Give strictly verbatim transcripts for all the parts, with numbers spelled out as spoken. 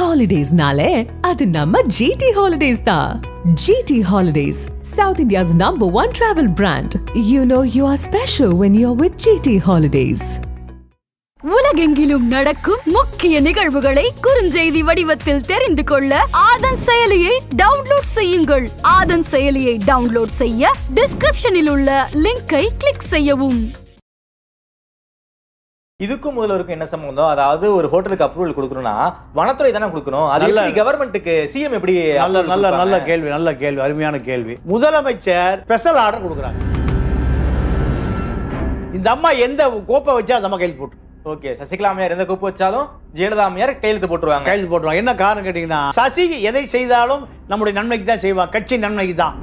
Holidays nale, adu namma G T Holidays da. G T Holidays, South India's number one travel brand. You know you are special when you're with G T Holidays. உலகெங்கிலும் நடக்கும் முக்கிய நிகழ்வுகளை குறுஞ்செய்தி வடிவத்தில் தெரிந்து கொள்ள ஆதன் செயலியை download செய்யுங்கள். ஆதன் செயலியை டவுன்லோட் செய்ய டிஸ்கிரிப்ஷனில் உள்ள லிங்கை கிளிக் செய்யவும். இதுக்கும் முதல்வருக்கு என்ன சம்பந்தம்? அதாவது ஒரு ஹோட்டலுக்கு அப்ரூவல் கொடுக்கணும்னா வனத்துறை தானே கொடுக்கணும். அது எப்படி கவர்மெண்ட்டுக்கு சிஎம் எப்படி? நல்ல நல்ல நல்ல கேள்வி, நல்ல கேள்வி, அருமையான கேள்வி. முதலமைச்சர் ஸ்பெஷல் ஆர்டர் கொடுக்குறாங்க. இந்த அம்மா எந்த கோப்பை வச்சா அந்த அம்மா கையெழுத்து போட்டு. ஓகே, சசிகலா அம்மையார் எந்த கோப்பு வச்சாலும் ஜெயலலிதா அம்மையார் கையெழுத்து போட்டுருவாங்க. கையெழுத்து போட்டுருவாங்க. என்ன காரணம் கேட்டீங்கன்னா, சசி எதை செய்தாலும் நம்முடைய நன்மைக்கு தான் செய்வாங்க, கட்சி நன்மைக்கு தான்.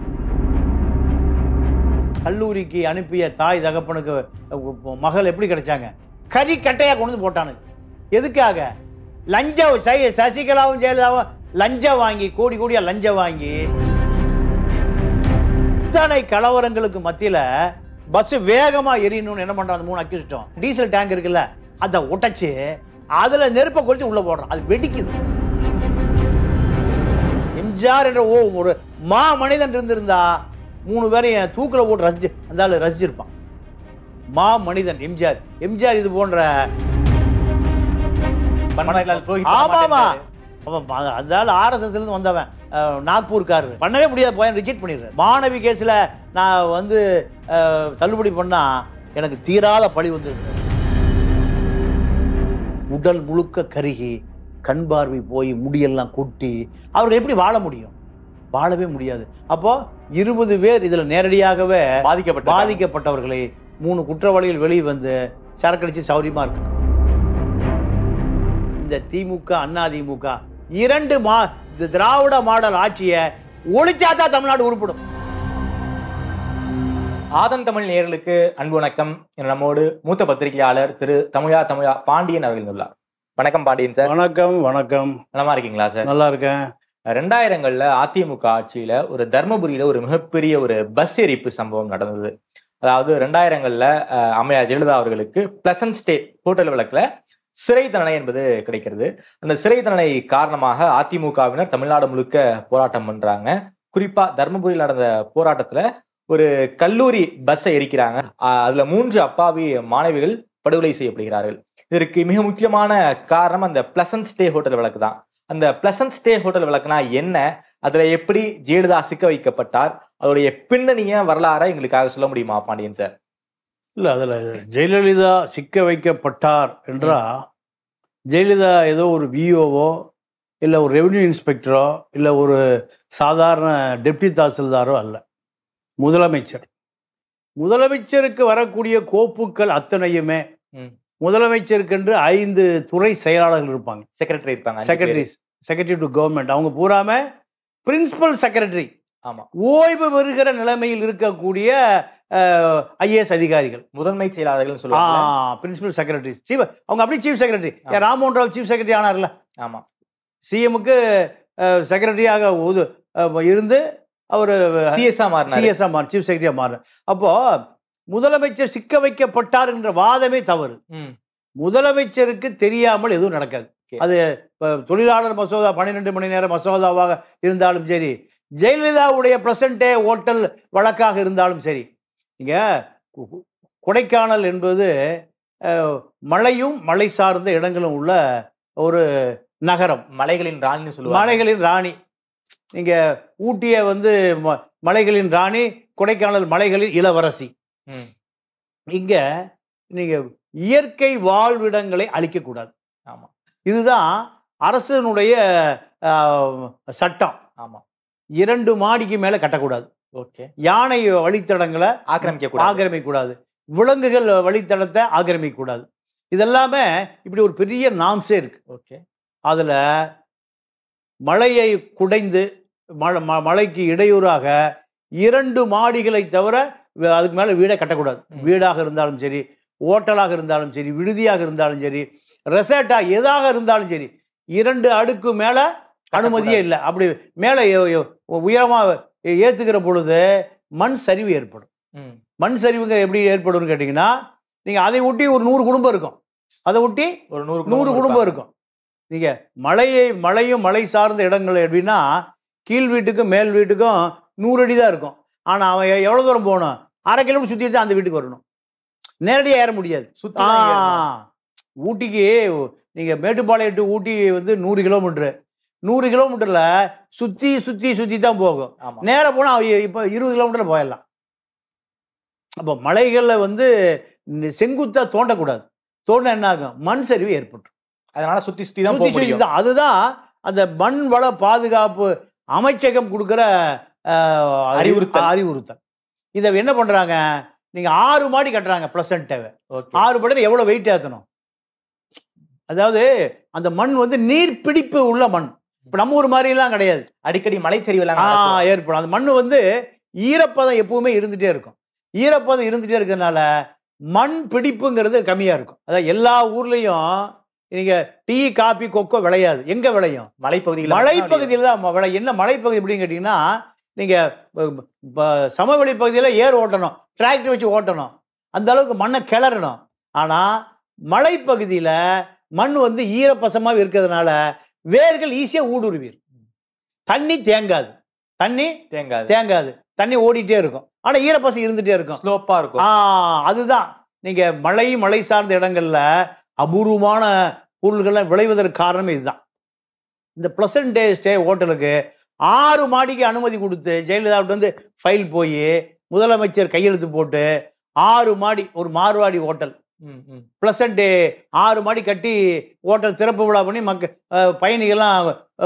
கல்லூரிக்கு அனுப்பிய தாய் தகப்பனுக்கு மகள் எப்படி கிடைச்சாங்க? கறி கட்டையா கொண்டு வந்து போட்டானுங்க. எதுக்காக? லஞ்சம். சசிகலாவும் ஜெயலலிதாவும் லஞ்சம் வாங்கி, கோடி கோடியா லஞ்சம் வாங்கி இத்தனை கலவரங்களுக்கு மத்தியில பஸ் வேகமா எரியணும்னு என்ன பண்றாங்க? மூணு அக்யூஸ்டும் டீசல் டேங்க் இருக்குல்ல, அதை உடைச்சு அதுல நெருப்பை கொளுத்தி உள்ள போடுறான். அது வெடிக்குது. எம்ஜிஆர் என்ற ஓ ஒரு மா மனிதன் இருந்திருந்தா மூணு பேரையும் தூக்கில போட்டு ரசிச்சு அந்த ரசிச்சிருப்பான். மா மனிதன் எம்ஜிஆர். எம்ஜிஆர் இது போன்ற ஆமாமா அதனால ஆர்எஸ்எஸ்ல இருந்து வந்தவன், நாக்பூர்காரர், பண்ணவே முடியாது, போய் ரிஜெக்ட் பண்ணிடுறேன். மாணவி கேஸ்ல நான் வந்து தள்ளுபடி பண்ணா எனக்கு தீராத பழி வந்து உடல் முழுக்க கருகி கண் பார்வை போய் முடியெல்லாம் கொட்டி அவர்கள் எப்படி வாழ முடியும்? வாழவே முடியாது. அப்போ இருபது பேர் இதுல நேரடியாகவே பாதிக்கப்பட்ட பாதிக்கப்பட்டவர்களை மூணு குற்றவாளிகள் வெளியே வந்து சரக்கடிச்சு சௌரியமா இருக்கு. இந்த திமுக அண்ணா திமுக இரண்டு மா திராவிட மாடல் ஆட்சியை ஒழிச்சாதான் தமிழ்நாடு உருப்படும். ஆதன் தமிழ் நேயர்களுக்கு அன்பு வணக்கம். நம்மோடு மூத்த பத்திரிகையாளர் திரு தமிழா தமிழா பாண்டியன் அவர்கள் உள்ளார். வணக்கம் பாண்டியன் சார். வணக்கம். வணக்கம். நலமா இருக்கீங்களா சார்? நல்லா இருக்கேன். ரெண்டாயிரங்கள்ல அதிமுக ஆட்சியில ஒரு தர்மபுரியில ஒரு மிகப்பெரிய ஒரு பஸ் எரிப்பு சம்பவம் நடந்தது. அதாவது ரெண்டாயிரங்கள்ல அம்மையார் ஜெயலலிதா அவர்களுக்கு பிளசன்ட் ஸ்டே ஹோட்டல் வழக்குல சிறை தண்டனை என்பது கிடைக்கிறது. அந்த சிறை தண்டனை காரணமாக அதிமுகவினர் தமிழ்நாடு முழுக்க போராட்டம் பண்றாங்க. குறிப்பா தர்மபுரியில் நடந்த போராட்டத்துல ஒரு கல்லூரி பஸ்ஸை எரிக்கிறாங்க. அதுல மூன்று அப்பாவி மாணவிகள் படுகொலை செய்யப்படுகிறார்கள். இதற்கு மிக முக்கியமான காரணம் அந்த பிளசன்ட் ஸ்டே ஹோட்டல் வழக்கு தான். அந்த பிளசன்ட் ஸ்டே ஹோட்டல் வழக்குனா என்ன, அதுல எப்படி ஜெயலலிதா சிக்க வைக்கப்பட்டார், அதோடைய பின்னணிய வரலாறை எங்களுக்காக சொல்ல முடியுமா பாண்டியன் சார்? இல்ல, அதுல ஜெயலலிதா சிக்க வைக்கப்பட்டார் என்றா ஜெயலலிதா ஏதோ ஒரு விஓவோ இல்ல ஒரு ரெவென்யூ இன்ஸ்பெக்டரோ இல்ல ஒரு சாதாரண டெப்டி தாசில்தாரோ அல்ல, முதலமைச்சர். முதலமைச்சருக்கு வரக்கூடிய கோப்புகள் அத்தனையுமே முதலமைச்சருக்கு என்று ஐந்து துறை செயலாளர்கள் இருப்பாங்க. செக்ரட்டரி இருப்பாங்க. Secretary secretary to government. அவங்க பூராம பிரின்சிபல் செக்ரட்டரி. ஆமா, ஓய்வு பெறுகிற நிலைமையில் இருக்கக்கூடிய ஐஏஎஸ் அதிகாரிகள் முதன்மை செயலாளர்கள் சொல்லுவாங்க. Principal secretary, chief. அவங்க அப்படி chief secretary. Rammohan Rao chief secretary ஆனார்ல. ஆமா, சிஎம்முக்கு செக்ரட்டரியாக இருந்து அவர் சிஎஸ்ஆ மாறினார். சிஎஸ்ஆ மாறி சீஃப் செக்ரட்டரியா மாறினார். அப்போ முதலமைச்சர் சிக்க வைக்கப்பட்டார் என்ற வாதமே தவறு. முதலமைச்சருக்கு தெரியாமல் எதுவும் நடக்காது. அது தொழிலாளர் மசோதா பன்னிரெண்டு மணி நேரம் மசோதாவாக இருந்தாலும் சரி, ஜெயலலிதாவுடைய பிரசன்டே ஹோட்டல் வழக்காக இருந்தாலும் சரி. இங்க கொடைக்கானல் என்பது மலையும் மலை சார்ந்த இடங்களும் உள்ள ஒரு நகரம். மலைகளின் ராணி சொல்லுவாங்க. மலைகளின் ராணி. நீங்க ஊட்டிய வந்து மலைகளின் ராணி, கொடைக்கானல் மலைகளின் இளவரசி. இங்க நீங்க இயற்கை வாழ்விடங்களை அழிக்கக்கூடாது. ஆமா, இதுதான் அரசனுடைய சட்டம். ஆமா, இரண்டு மாடிக்கு மேல கட்டக்கூடாது. ஓகே. யானை வழித்தடங்களை ஆக்கிரமிக்க ஆக்கிரமிக்க கூடாது. விலங்குகள் வழித்தடத்தை ஆக்கிரமிக்க கூடாது. இதெல்லாமே இப்படி ஒரு பெரிய நாம்ஸே இருக்கு. ஓகே. அதுல மலையை குடைந்து மழை மலைக்கு இடையூறாக இரண்டு மாடிகளை தவிர அதுக்கு மேல வீடை கட்டக்கூடாது. வீடாக இருந்தாலும் சரி, ஓட்டலாக இருந்தாலும் சரி, விடுதியாக இருந்தாலும் சரி, ரெசார்ட்டா எதாக இருந்தாலும் சரி, இரண்டு அடுக்கு மேல அனுமதியே இல்லை. அப்படி மேல உயரமா ஏத்துக்கிற பொழுது மண் சரிவு ஏற்படும். மண் சரிவுங்க எப்படி ஏற்படும் கேட்டீங்கன்னா, நீங்க அதை ஒட்டி ஒரு நூறு குடும்பம் இருக்கும். அதை ஒட்டி ஒரு நூறு நூறு குடும்பம் இருக்கும். நீங்க மலையை மலையும் மலை சார்ந்த இடங்கள் எப்படின்னா கீழ் வீட்டுக்கும் மேல் வீட்டுக்கும் நூறு அடி தான் இருக்கும். ஆனா அவன் எவ்வளவு தூரம் போகணும்? அரை கிலோமீட்டர் சுத்திட்டு தான் அந்த வீட்டுக்கு வரணும். நேரடியாக ஏற முடியாது. சுத்தா ஊட்டிக்கு நீங்க மேட்டுப்பாளையம் டு ஊட்டி வந்து நூறு கிலோமீட்டரு நூறு கிலோமீட்டர்ல சுத்தி சுத்தி சுத்தி தான் போகும். நேரம் போனா இப்ப இருபது கிலோமீட்டர்ல போயிடலாம். அப்போ மலைகள்ல வந்து செங்குத்தா தோண்டக்கூடாது. தோண்ட என்ன ஆகும்? மண் சரிவு ஏற்பட்டு அதனால சுத்தி சுத்தி தான் போக முடியும். அதுதான் அந்த மண் வள பாதுகாப்பு அமைச்சகம் கொடுக்கிற அறிவுறுத்தல் அறிவுறுத்தல் இதை என்ன பண்றாங்க? நீங்க ஆறு மாடி கட்டுறாங்க பிளசன்ட் தேவை. ஆறு மாடி எவ்வளவு வெயிட் ஏற்றணும்? அதாவது அந்த மண் வந்து நீர் பிடிப்பு உள்ள மண். இப்ப நம்ம ஊர் மாதிரி எல்லாம் கிடையாது. அடிக்கடி மலை சரிவுலாம் ஏற்படும். அந்த மண் வந்து ஈரப்பதம் எப்பவுமே இருந்துட்டே இருக்கும். ஈரப்பதம் இருந்துட்டே இருக்கிறதுனால மண் பிடிப்புங்கிறது கம்மியா இருக்கும். அதாவது எல்லா ஊர்லயும் நீங்க டீ காபி கொக்கோ விளையாது. எங்க விளையும்? மலைப்பகுதியில். மலைப்பகுதியில் தான் விளை. என்ன மலைப்பகுதி அப்படின்னு கேட்டீங்கன்னா நீங்க சமவெளி பகுதியில ஏர் ஓட்டணும், டிராக்டர் வச்சு ஓட்டணும், அந்த அளவுக்கு மண்ணை கிளறணும். ஆனா மலைப்பகுதியில மண் வந்து ஈரப்பசமாக இருக்கிறதுனால வேர்கள் ஈஸியா ஊடுருவீர். தண்ணி தேங்காது. தண்ணி தேங்காது தேங்காது தண்ணி ஓடிட்டே இருக்கும். ஆனா ஈரப்பசம் இருந்துட்டே இருக்கும். ஸ்லோப்பா இருக்கும். ஆஹ் அதுதான் நீங்க மலை மலை சார்ந்த இடங்கள்ல அபூர்வமான பொருள்களை விளைவதற்கு காரணமே இதுதான். இந்த பிளசன்ட் டே ஸ்டே ஹோட்டலுக்கு ஆறு மாடிக்கு அனுமதி கொடுத்து ஜெயலலிதா வந்து ஃபைல் போய் முதலமைச்சர் கையெழுத்து போட்டு ஆறு மாடி ஒரு மார்வாடி ஹோட்டல் பிளசன்ட் டே ஆறு மாடி கட்டி ஹோட்டல் திறப்பு விழா பண்ணி மக்க பயணிகள்லாம்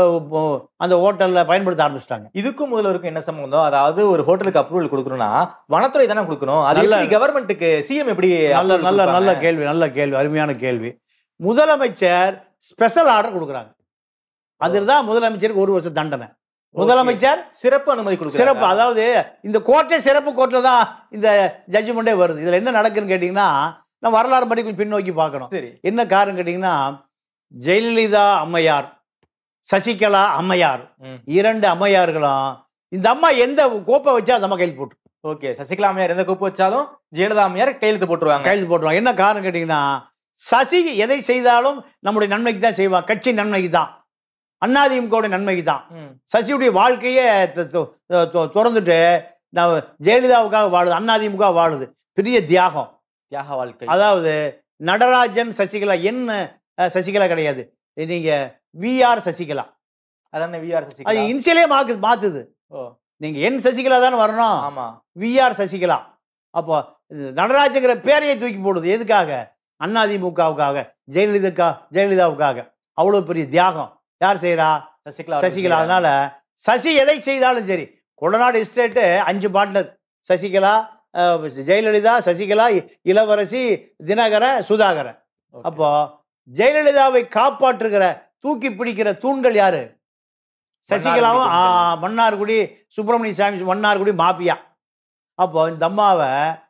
அந்த ஹோட்டல்ல பயன்படுத்த ஆரம்பிச்சிட்டாங்க. இதுக்கும் முதல்வருக்கும் என்ன சம்பந்தம்? அதாவது ஒரு ஹோட்டலுக்கு அப்ரூவல் கொடுக்கணும்னா வனத்துறை தானே கொடுக்கணும். அது கவர்மெண்ட்டுக்கு சிஎம் எப்படி? நல்ல நல்ல நல்ல கேள்வி நல்ல கேள்வி அருமையான கேள்வி. முதலமைச்சர் ஸ்பெஷல் ஆர்டர் கொடுக்குறாங்க. அதுதான் முதலமைச்சருக்கு ஒரு வருஷம் தண்டனை. முதலமைச்சர் சிறப்பு அனுமதி கொடுக்க சிறப்பு அதாவது இந்த கோர்ட்டே சிறப்பு கோர்ட்ல தான் இந்த ஜட்ஜ்மெண்டே வருது. இதுல என்ன நடக்குன்னு கேட்டீங்கன்னா நம்ம வரலாறு படி கொஞ்சம் பின்னோக்கி பார்க்கணும். என்ன காரணம் கேட்டீங்கன்னா ஜெயலலிதா அம்மையார், சசிகலா அம்மையார், இரண்டு அம்மையார்களும் இந்த அம்மா எந்த கோப்பை வச்சா அந்த அம்மா கையெழுத்து போட்டு. ஓகே, சசிகலா அம்மையார் எந்த கோப்பை வச்சாலும் ஜெயலலிதா அம்மையார் கையெழுத்து போட்டுருவாங்க. கையெழுத்து போட்டுருவாங்க. என்ன காரணம் கேட்டீங்கன்னா சசி எதை செய்தாலும் நம்முடைய நன்மைக்கு தான் செய்வான். கட்சி நன்மைக்கு தான், அண்ணாதிமுக நன்மைக்கு தான். சசியுடைய வாழ்க்கையே திறந்துட்டு நான் ஜெயலலிதாவுக்காக வாழுது, அண்ணாதிமுக வாழுது. பெரிய தியாகம், தியாக வாழ்க்கை. அதாவது நடராஜன் சசிகலா என்ன சசிகலா கிடையாது. நீங்க வி ஆர் சசிகலா. அதான வி ஆர் சசிகலா. அது இன்சியலே மாக்கு மாத்துது. நீங்க என் சசிகலா தானே வரணும். ஆமா, வி ஆர் சசிகலா. அப்போ நடராஜங்கிற பேரையை தூக்கி போடுது. எதுக்காக? அண்ணாதிமுகவுக்காக, ஜெயலலிதா ஜெயலலிதாவுக்காக. அவ்வளவு பெரிய தியாகம் யார் செய்யறா? சசிகலா சசிகலா. அதனால சசி எதை செய்தாலும் சரி. கொடநாடு எஸ்டேட்டு அஞ்சு பார்ட்னர், சசிகலா, ஜெயலலிதா, சசிகலா, இளவரசி, தினகர, சுதாகர. அப்போ ஜெயலலிதாவை காப்பாற்றுகிற தூக்கி பிடிக்கிற தூண்கள் யாரு? சசிகலாவும் மன்னார்குடி சுப்பிரமணிய சாமி, மன்னார்குடி மாபியா. அப்போ இந்த அம்மாவை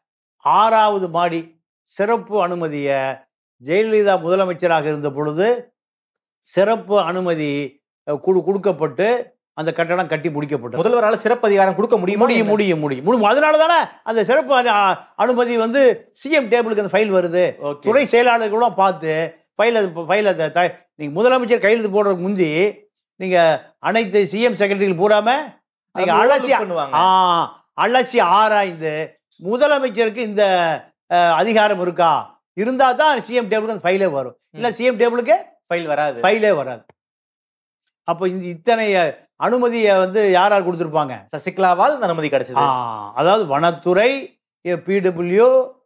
ஆறாவது மாடி சிறப்பு அனுமதிய ஜெயலலிதா முதலமைச்சராக இருந்த பொழுது சிறப்பு அனுமதி கொடுக்கப்பட்டு அந்த கட்டடம் கட்டி முடிக்கப்பட்டது. முதல்வரால் சிறப்பு அதிகாரம் கொடுக்க முடியும் முடியும் முடியும் முடியும் முடியும் அதனால தானே அந்த சிறப்பு அனுமதி வந்து சிஎம் டேபிளுக்கு அந்த ஃபைல் வருது. துறை செயலாளர்களும் பார்த்து ஃபைல் ஃபைல் நீங்க முதலமைச்சர் கையெழுத்து போடுறதுக்கு முந்தி நீங்க அனைத்து சிஎம் செக்ரட்டரிகள் பூராம நீங்க அலசி அலசி ஆராய்ந்து முதலமைச்சருக்கு இந்த அதிகாரம் இருக்கா, இருந்தா தான் சிஎம் டேபிளுக்கு அந்த ஃபைலே வரும். இல்ல சிஎம் டேபிளுக்கு ஃபைல் வராது, ஃபைலே வராது. அப்போ இத்தனை அனுமதியை வந்து யார் யார் கொடுத்துருப்பாங்க? சசிகலாவால் அனுமதி கிடைச்சது. அதாவது வனத்துறை, பிடபிள்யூ,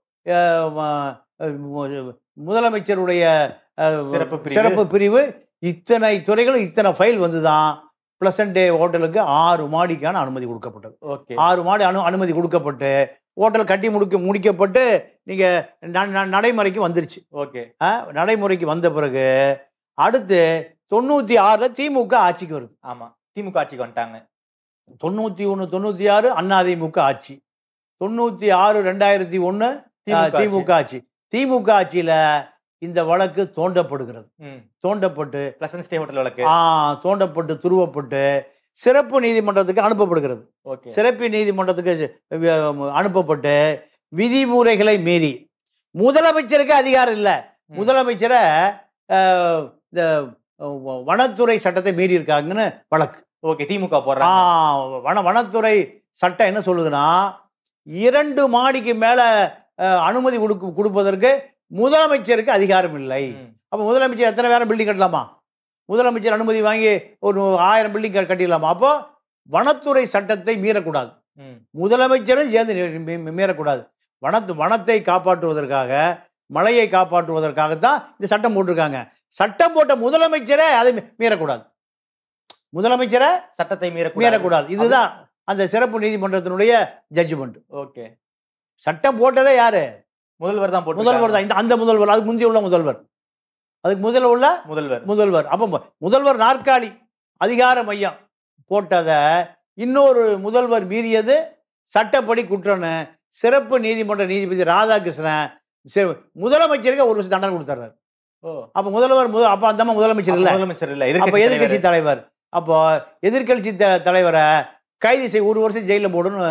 முதலமைச்சருடைய சிறப்பு பிரிவு, இத்தனை துறைகளும் இத்தனை ஃபைல் வந்துதான் பிளசன்ட் டே ஹோட்டலுக்கு ஆறு மாடிக்கான அனுமதி கொடுக்கப்பட்டது. ஆறு மாடி அனு அனுமதி கொடுக்கப்பட்டு ஹோட்டல் கட்டி முடிக்க முடிக்கப்பட்டு நீங்க நடைமுறைக்கு வந்துருச்சு. ஓகே, நடைமுறைக்கு வந்த பிறகு அடுத்து தொண்ணூத்தி ஆறுல திமுக ஆட்சிக்கு வருது. ஆமா, திமுக ஆட்சிக்கு வந்துட்டாங்க. தொண்ணூத்தி ஒண்ணு தொண்ணூத்தி ஆறு அண்ணாதிமுக ஆட்சி, தொண்ணூத்தி ஆறு ரெண்டாயிரத்தி ஒண்ணு திமுக ஆட்சி. திமுக ஆட்சியில இந்த வழக்கு தோண்டப்படுகிறது. தோண்டப்பட்டு பிளசன்ட் ஸ்டே ஹோட்டல் வழக்கு தோண்டப்பட்டு துருவப்பட்டு சிறப்பு நீதிமன்றத்துக்கு அனுப்பப்படுகிறது. சிறப்பு நீதிமன்றத்துக்கு அனுப்பப்பட்டு விதிமுறைகளை மீறி, முதலமைச்சருக்கு அதிகாரம் இல்லை, முதலமைச்சரை வனத்துறை சட்டத்தை மீறி இருக்காங்கன்னு வழக்கு. ஓகே, திமுக போடுறாங்க. வன வனத்துறை சட்டம் என்ன சொல்லுதுன்னா, இரண்டு மாடிக்கு மேல அனுமதி கொடுக்க கொடுப்பதற்கு முதலமைச்சருக்கு அதிகாரம் இல்லை. அப்ப முதலமைச்சர் எத்தனை வேற பில்டிங் கட்டலாமா? முதலமைச்சர் அனுமதி வாங்கி ஒரு ஆயிரம் பில்டிங் கட்டிடலாமா? அப்போ வனத்துறை சட்டத்தை மீறக்கூடாது, முதலமைச்சரும் சேர்ந்து மீறக்கூடாது. வனத்து வனத்தை காப்பாற்றுவதற்காக, மழையை காப்பாற்றுவதற்காகத்தான் இந்த சட்டம் போட்டிருக்காங்க. சட்டம் போட்ட முதலமைச்சரே அதை மீறக்கூடாது, முதலமைச்சரை சட்டத்தை மீற மீறக்கூடாது. இதுதான் அந்த சிறப்பு நீதிமன்றத்தினுடைய ஜட்ஜ்மெண்ட். ஓகே, சட்டம் போட்டதே யாரு? முதல்வர் தான். முதல்வர் தான். இந்த அந்த முதல்வர், அதுக்கு முந்தைய உள்ள முதல்வர், அதுக்கு முதல்ல உள்ள முதல்வர் முதல்வர் அப்ப முதல்வர் நாற்காலி அதிகார மையம் போட்டதை இன்னொரு முதல்வர் மீறியது சட்டப்படி குற்றம்னு சிறப்பு நீதிமன்ற நீதிபதி ராதாகிருஷ்ணன் முதலமைச்சருக்கு ஒரு வருஷம் தண்டனை கொடுத்துறாரு. அப்ப முதல்வர் அப்ப அந்த முதலமைச்சர் இல்ல, முதலமைச்சர் இல்ல, அப்ப எதிர்கட்சி தலைவர். அப்போ எதிர்கட்சி தலைவரை கைது செய்ய ஒரு வருஷம் ஜெயில போடுன்னு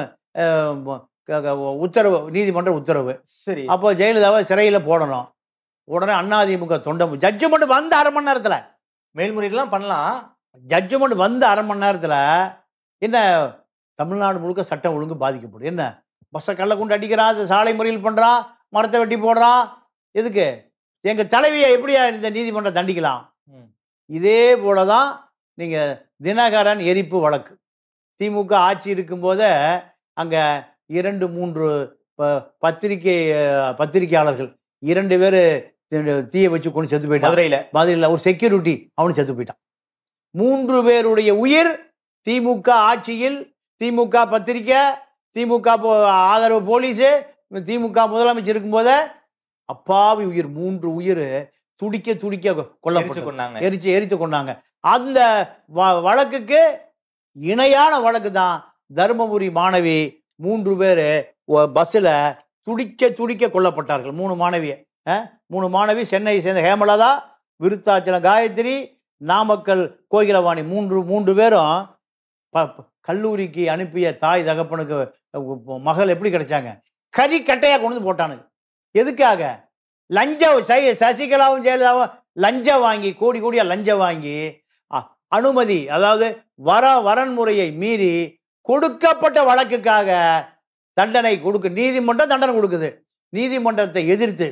உத்தரவு, நீதிமன்ற உத்தரவு. சரி, அப்போ ஜெயலலிதாவை சிறையில போடணும். உடனே அதிமுக தொண்டம் ஜட்ஜ்மெண்ட் வந்த அரை மணி நேரத்துல மேல்முறையெல்லாம் பண்ணலாம். ஜட்ஜ்மெண்ட் வந்த அரை மணி நேரத்துல என்ன தமிழ்நாடு முழுக்க சட்டம் ஒழுங்கு பாதிக்கப்படும். என்ன பஸ்ஸை கள்ள கொண்டு அடிக்கிறான், சாலை முறையில் பண்றான், மரத்தை வெட்டி போடுறான். எதுக்கு? எங்க தலைவியை எப்படியா இந்த நீதிமன்றம் தண்டிக்கலாம்? இதே போலதான் நீங்க தினகரன் எரிப்பு வழக்கு. திமுக ஆட்சி இருக்கும்போதே அங்க இரண்டு மூன்று பத்திரிகை பத்திரிகையாளர்கள் இரண்டு பேரு தீயை வச்சு கொண்டு செத்து போயிட்டான். மதுரையில மதுரையில் ஒரு செக்யூரிட்டி அவனு செத்து போயிட்டான். மூன்று பேருடைய உயிர் திமுக ஆட்சியில், திமுக பத்திரிக்கை, திமுக ஆதரவு போலீஸு, திமுக முதலமைச்சர் இருக்கும் போதே அப்பாவி உயிர், மூன்று உயிர் துடிக்க துடிக்க கொல்லப்பட்டு எரிச்சு எரித்து கொண்டாங்க. அந்த வழக்குக்கு இணையான வழக்கு தான் தருமபுரி மாணவி மூன்று பேரு பஸ்ல துடிக்க துடிக்க கொல்லப்பட்டார்கள். மூணு மாணவிய மூணு மாணவி சென்னை சேர்ந்த ஹேமலதா, விருத்தாச்சலம் காயத்ரி, நாமக்கல் கோகிலவாணி. மூன்று மூன்று பேரும் கல்லூரிக்கு அனுப்பிய தாய் தகப்பனுக்கு மகள் எப்படி கிடைச்சாங்க? கறி கட்டையா கொண்டு வந்து போட்டானுங்க. எதுக்காக? லஞ்சம். சசிகலாவும் ஜெயலலிதாவும் லஞ்சம் வாங்கி, கோடி கோடியா லஞ்சம் வாங்கி அனுமதி, அதாவது வர வரன்முறையை மீறி கொடுக்கப்பட்ட வழக்குக்காக தண்டனை கொடுக்கு நீதிமன்றம் தண்டனை கொடுக்குது. நீதிமன்றத்தை எதிர்த்து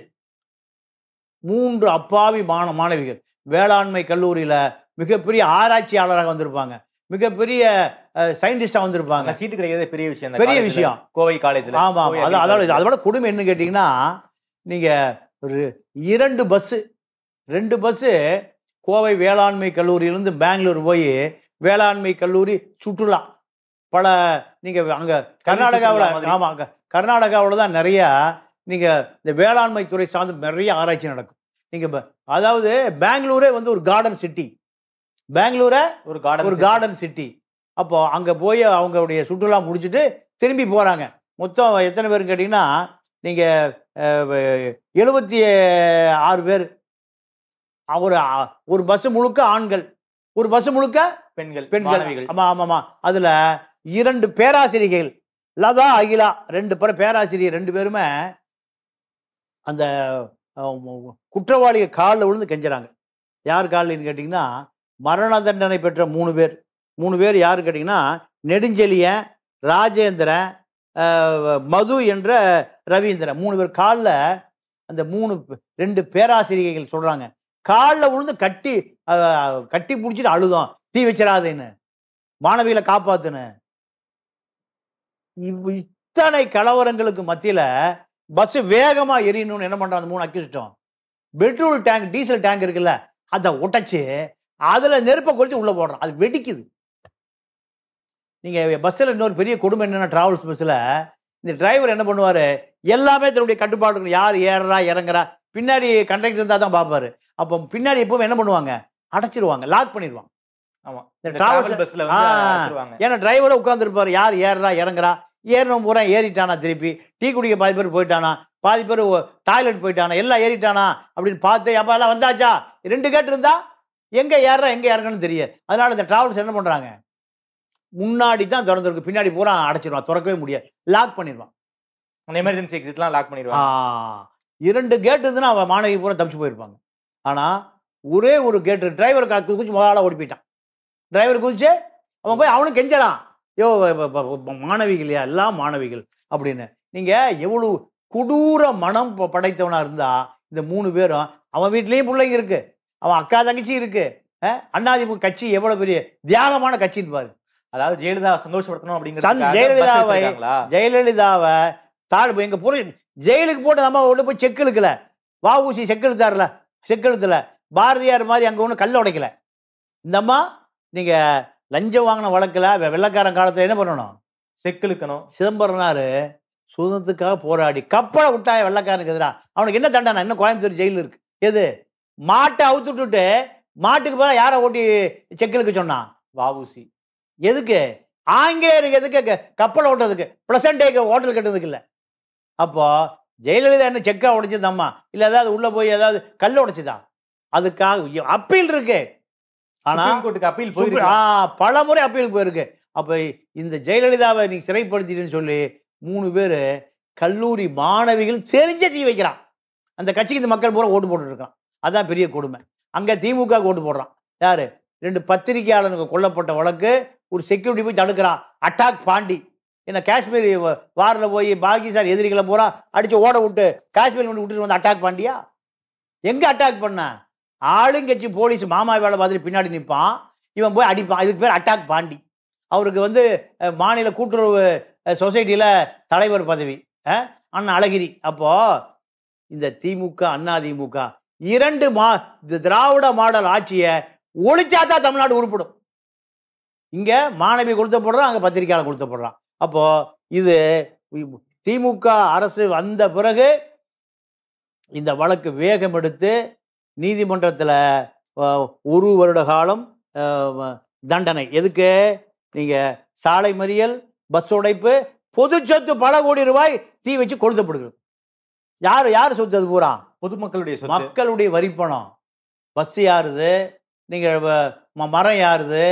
மூன்று அப்பாவி மாண மாணவிகள் வேளாண்மை கல்லூரியில மிகப்பெரிய ஆராய்ச்சியாளராக வந்திருப்பாங்க, மிகப்பெரிய சயின்டிஸ்டா வந்திருப்பாங்க. சீட்டு கிடைக்கிறது பெரிய விஷயம், பெரிய விஷயம் கோவை காலேஜ்ல. ஆமா, அதாவது அதோட கொடுமை என்ன கேட்டீங்கன்னா, நீங்க ஒரு இரண்டு பஸ் ரெண்டு பஸ் கோவை வேளாண்மை கல்லூரியிலிருந்து பெங்களூர் போய் வேளாண்மை கல்லூரி சுற்றுலா பல நீங்க அங்க கர்நாடகாவில், ஆமா கர்நாடகாவில் தான் நிறைய நீங்க இந்த வேளாண்மை துறை சார்ந்து நிறைய ஆராய்ச்சி நடக்கும். நீங்க அதாவது பெங்களூரே வந்து ஒரு கார்டன் சிட்டி, பெங்களூரை ஒரு கார்டன் ஒரு கார்டன் சிட்டி. அப்போ அங்க போய் அவங்களுடைய சுற்றுலா முடிச்சுட்டு திரும்பி போறாங்க. மொத்தம் எத்தனை பேர் கேட்டீங்கன்னா, நீங்க எழுபத்தி ஆறு பேர். ஒரு ஒரு பஸ் முழுக்க ஆண்கள், ஒரு பஸ் முழுக்க பெண்கள் பெண்கள் ஆமா ஆமாமா அதுல இரண்டு பேராசிரியர்கள், லதா அகிலா, ரெண்டு பேர் பேராசிரியர், ரெண்டு பேருமே அந்த குற்றவாளிய காலில் விழுந்து கெஞ்சுறாங்க. யார் காலின்னு கேட்டீங்கன்னா, மரண தண்டனை பெற்ற மூணு பேர் மூணு பேர் யாரு கேட்டீங்கன்னா, நெடுஞ்செழியன், ராஜேந்திரன், மது என்ற ரவீந்திரன். மூணு பேர் காலில் அந்த மூணு ரெண்டு பேராசிரியர்கள் சொல்றாங்க, காலில் விழுந்து கட்டி கட்டி பிடிச்சிட்டு அழுதோம், தீ வச்சிடாதுன்னு, மாணவிகளை காப்பாத்துன்னு. இத்தனை கலவரங்களுக்கு மத்தியில பஸ் வேகமா எரியணும்னு என்ன பண்றாங்க? மூணு அக்யூஸ்டும் பெட்ரோல் டேங்க், டீசல் டேங்க் இருக்குல்ல, அதை உடைச்சு அதுல நெருப்பை கொளுத்தி உள்ள போடுறான், அது வெடிக்குது. நீங்க பஸ்ல இன்னொரு பெரிய கொடுமை என்னன்னா, டிராவல்ஸ் பஸ்ல இந்த டிரைவர் என்ன பண்ணுவாரு, எல்லாமே தன்னுடைய கட்டுப்பாடு, யார் ஏறா இறங்குறா, பின்னாடி கண்டக்டர் இருந்தா தான் பார்ப்பாரு. அப்போ பின்னாடி எப்பவும் என்ன பண்ணுவாங்க, அடைச்சிருவாங்க, லாக் பண்ணிடுவாங்க. ஆமா, டிராவல்ஸ் பஸ்ல ஏன்னா டிரைவரை உட்கார்ந்து இருப்பாரு, யார் ஏறா இறங்குறா, ஏறணும் பூரா ஏறிட்டானா, திருப்பி டீ குடிக்க பாதி பேர் போயிட்டானா, பாதி பேர் டாய்லெட் போயிட்டானா, எல்லாம் ஏறிட்டானா அப்படின்னு பார்த்து, அப்ப எல்லாம் வந்தாச்சா, ரெண்டு கேட்டு இருந்தா எங்க ஏறா எங்க இறங்கணும்னு தெரியாது. அதனால இந்த டிராவல்ஸ் என்ன பண்றாங்க, முன்னாடி தான் திறந்துருக்கு, பின்னாடி பூரா அடைச்சிருவான், திறக்கவே முடியாது, லாக் பண்ணிடுவான். எமர்ஜென்சி எக்ஸிட்லாம் லாக் பண்ணிடுவான். இரண்டு கேட் இருந்துன்னா அவன் மாணவி பூரா தப்பிச்சு போயிருப்பாங்க. ஆனா ஒரே ஒரு கேட்டு டிரைவர் குதிச்சு முதலாள ஓடி போயிட்டான். டிரைவர் குதிச்சு அவன் போய் அவனும் கெஞ்சலாம், யோ மாணவிகள் எல்லாம் மாணவிகள் அப்படின்னு. நீங்கள் எவ்வளோ கொடூர மனம் படைத்தவனா இருந்தா இந்த மூணு பேரும், அவன் வீட்லேயும் பிள்ளைங்க இருக்கு, அவன் அக்கா தங்கச்சி இருக்கு, அதிமுக கட்சி எவ்வளவு பெரிய தியாகமான கட்சின்னு பாரு. அதாவது ஜெயலலிதா சந்தோஷப்படுத்தணும் அப்படிங்கிற ஜெயலலிதாவை ஜெயலலிதாவை தாழ் எங்க பூர ஜெயிலுக்கு போட்டு நம்ம ஒன்று போய் check இழுக்கல, VOC check இழுத்தாருல, check இழுத்துல Bharathiyar மாதிரி அங்கே ஒன்றும் கல்ல உடைக்கல. இந்த அம்மா நீங்க லஞ்சம் வாங்கின வழக்கில் வெள்ளக்காரன் காலத்தில் என்ன பண்ணணும், செக் இழுக்கணும். சிதம்பரனாரு சுதந்திரத்துக்காக போராடி கப்பலை விட்டாய வெள்ளக்காரனுக்கு எதிராக, அவனுக்கு என்ன தண்டனை, இன்னும் கோயம்புத்தூர் ஜெயிலில் இருக்கு. எது மாட்டை அவுத்துட்டு மாட்டுக்கு போல யாரை ஓட்டி செக்கிலுக்கு சொன்னான், வஉசி. எதுக்கு, ஆங்கிலேயருக்கு எதுக்கு கப்பல் ஓட்டுறதுக்கு, பிளசன்ட் டேக்கு ஹோட்டல் கட்டுறதுக்கு இல்லை. அப்போ ஜெயலலிதா என்ன செக்கா உடைச்சதம்மா இல்லை ஏதாவது உள்ள போய் ஏதாவது கல் உடைச்சுதான், அதுக்காக அப்பீல் இருக்கு. ஆனா அப்பீல் பல முறை அப்பீலுக்கு போயிருக்கு. அப்ப இந்த ஜெயலலிதாவை நீ சிறைப்படுத்திட்டுன்னு சொல்லி மூணு பேரு கல்லூரி மாணவிகள் செறிஞ்ச தீ வைக்கிறான். அந்த கட்சிக்கு இந்த மக்கள் பூரா ஓட்டு போட்டு இருக்கான். அதான் பெரிய கொடுமை. அங்க திமுக ஓட்டு போடுறான். யாரு, ரெண்டு பத்திரிகையாளனுக்கு கொல்லப்பட்ட வழக்கு ஒரு செக்யூரிட்டி போய் தடுக்கிறான், அட்டாக் பாண்டி. என்ன காஷ்மீர் வாரில் போய் பாகிஸ்தான் எதிரிகளை பூரா அடிச்சு ஓட விட்டு காஷ்மீர் கொண்டு விட்டுட்டு வந்து அட்டாக் பாண்டியா? எங்க அட்டாக் பண்ண, ஆளுங்கட்சி போலீஸ் மாமா வேலை பார்த்துட்டு பின்னாடி நிற்பான், இவன் போய் அடிப்பான். இதுக்கு பேர் அட்டாக் பாண்டி. அவருக்கு வந்து மாநில கூட்டுறவு சொசைட்டியில் தலைவர் பதவி, அண்ணா அழகிரி. அப்போ இந்த திமுக அண்ணா திமுக இரண்டு மா திராவிட மாடல் ஆட்சியை ஒழிச்சாதான் தமிழ்நாடு உருப்படும். இங்க மாணவி கொளுத்த போடுறான், அங்க பத்திரிகையாளர் கொளுத்த போடுறான். அப்போ இது திமுக அரசு வந்த பிறகு இந்த வழக்கு வேகம் எடுத்து நீதிமன்றத்தில் ஒரு வருட காலம் தண்டனை. எதுக்கு, நீங்க சாலை மறியல், பஸ் உடைப்பு, பொது சொத்து பல கோடி ரூபாய் தீ வச்சு கொளுத்தப்படுகிறது. யாரு யாரு சொத்து, அது பூரா பொதுமக்களுடைய சொத்து, மக்களுடைய வரிப்பணம். பஸ் யாருது, நீங்க மரம் யாருது,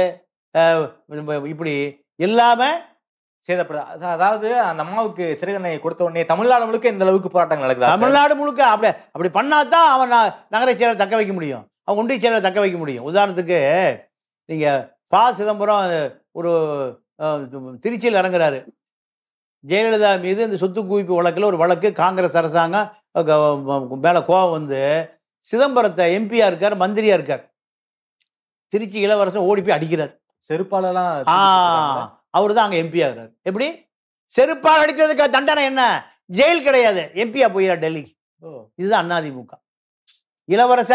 இப்படி எல்லாமே சேதப்பட. அதாவது அந்த அம்மாவுக்கு சிறை தண்டனை கொடுத்த உடனே தமிழ்நாடு முழுக்க இந்த அளவுக்கு போராட்டங்கள் நடக்குது. தமிழ்நாடு முழுக்க அப்படி அப்படி பண்ணாதான் அவன் நகர செயலர் தக்க வைக்க முடியும், அவன் ஒன்றிய செயலர் தக்க வைக்க முடியும். உதாரணத்துக்கு நீங்க ப சிதம்பரம் ஒரு திருச்சியில் இறங்குறாரு, ஜெயலலிதா மீது இந்த சொத்து குவிப்பு வழக்கில் ஒரு வழக்கு, காங்கிரஸ் அரசாங்கம் மேல கோவம் வந்து சிதம்பரத்தை எம்பியா இருக்கார், மந்திரியா இருக்கார், திருச்சி இளவரசன் ஓடி போய் அடிக்கிறார் செருப்பாலெல்லாம். அவரு தான் அங்க எம்பியா இருக்கிறார். எப்படி செருப்பால் அடித்ததுக்கு தண்டனை என்ன, ஜெயில் கிடையாது, எம்பியா போயிடா டெல்லிக்கு. இதுதான் அதிமுக. இளவரச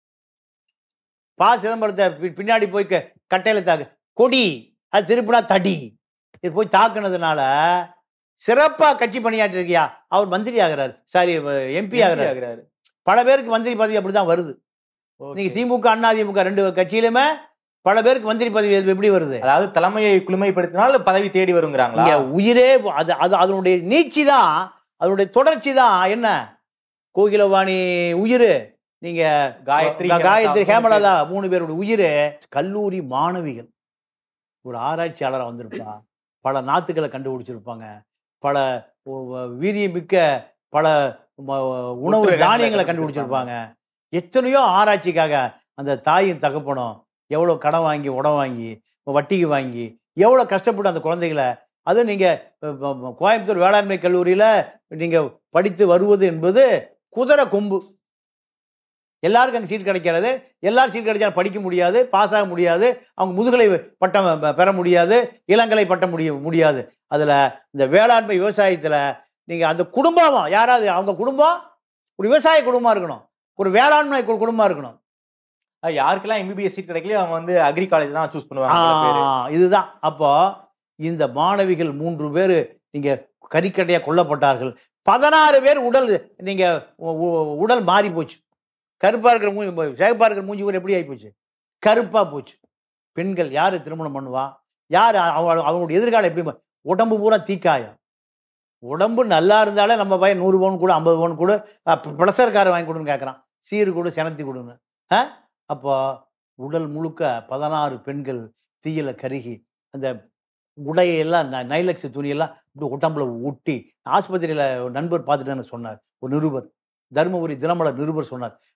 ப சிதம்பரத்தை பின்னாடி போய் கட்டையில தாக்கு கொடி, அது திருப்பினா தடி, இது போய் தாக்குனதுனால சிறப்பா கட்சி பணியாற்றி இருக்கியா, அவர் மந்திரி ஆகிறாரு, சாரி எம்பி ஆகிறாரு. பல பேருக்கு மந்திரி பதவி அப்படிதான் வருது. நீங்க திமுக அண்ணா திமுக ரெண்டு கட்சியிலுமே பல பேருக்கு மந்திரி பதவி எப்படி வருது, அதாவது தலைமையை குளுமைப்படுத்தினால் பதவி தேடி வருங்கிறாங்களா. உயிரே அது அது அதனுடைய நீட்சி தான், அதனுடைய தொடர்ச்சி தான். என்ன கோகிலவாணி உயிர், நீங்க காயத்ரி காயத்ரி ஹேமலதா மூணு பேருடைய உயிர். கல்லூரி மாணவிகள் ஒரு ஆராய்ச்சியாளராக வந்திருப்பா, பல நாத்துக்களை கண்டுபிடிச்சிருப்பாங்க, பல வீரியமிக்க பல உணவு தானியங்களை கண்டுபிடிச்சிருப்பாங்க. எத்தனையோ ஆராய்ச்சிக்காக அந்த தாயும் தகப்பனும் எவ்வளோ கடன் வாங்கி உடம் வாங்கி வட்டிக்கு வாங்கி எவ்வளோ கஷ்டப்பட்டு அந்த குழந்தைகளை, அதுவும் நீங்கள் கோயம்புத்தூர் வேளாண்மை கல்லூரியில் நீங்கள் படித்து வருவது என்பது குதிரை கொம்பு. எல்லாருக்கும் அங்கே சீட் கிடைக்கிறது, எல்லாரும் சீட் கிடைச்சா படிக்க முடியாது, பாஸ் ஆக முடியாது, அவங்க முதுகலை பட்டம் பெற முடியாது, இளங்கலை பட்டம் முடிய முடியாது. அதில் இந்த வேளாண்மை விவசாயத்தில் நீங்கள் அந்த குடும்பம் யாராவது, அவங்க குடும்பம் ஒரு விவசாய குடும்பமாக இருக்கணும், ஒரு வேளாண்மை குடும்பமாக இருக்கணும். யாருக்கெல்லாம் எம்பிபிஎஸ் சீட் கிடைக்கல அவங்க வந்து அக்ரி காலேஜ் தான் சூஸ் பண்ணுவாங்க. இதுதான். அப்போ இந்த மாணவிகள் மூன்று பேர் நீங்க கறிக்கட்டையா கொல்லப்பட்டார்கள். பதினாறு பேர் உடல் நீங்க உடல் மாறி போச்சு. கருப்பா இருக்கிற மூஞ்சி, சேகப்பா இருக்கிற மூஞ்சி கூட எப்படி ஆகி போச்சு, கருப்பா போச்சு. பெண்கள் யாரு திருமணம் பண்ணுவா, யாரு அவங்களுடைய எதிர்காலம் எப்படி, உடம்பு பூரா தீக்காயம். உடம்பு நல்லா இருந்தாலே நம்ம பையன் நூறு பவுன் கூட ஐம்பது பவுன் கூட ப்ளஸர் காரை வாங்கி கொடுன்னு கேட்குறான், சீரு கூட செனத்தி கொடுன்னு. அப்போ உடல் முழுக்க பதினாறு பெண்கள் தீயில கருகி அந்த உடையெல்லாம் நைலக்ஸ் துணியெல்லாம் இப்படி உடம்புல ஒட்டி ஆஸ்பத்திரியில் நண்பர் பார்த்துட்டு சொன்னார், ஒரு நிருபர், தருமபுரி தினமலர் நிருபர் சொன்னார்,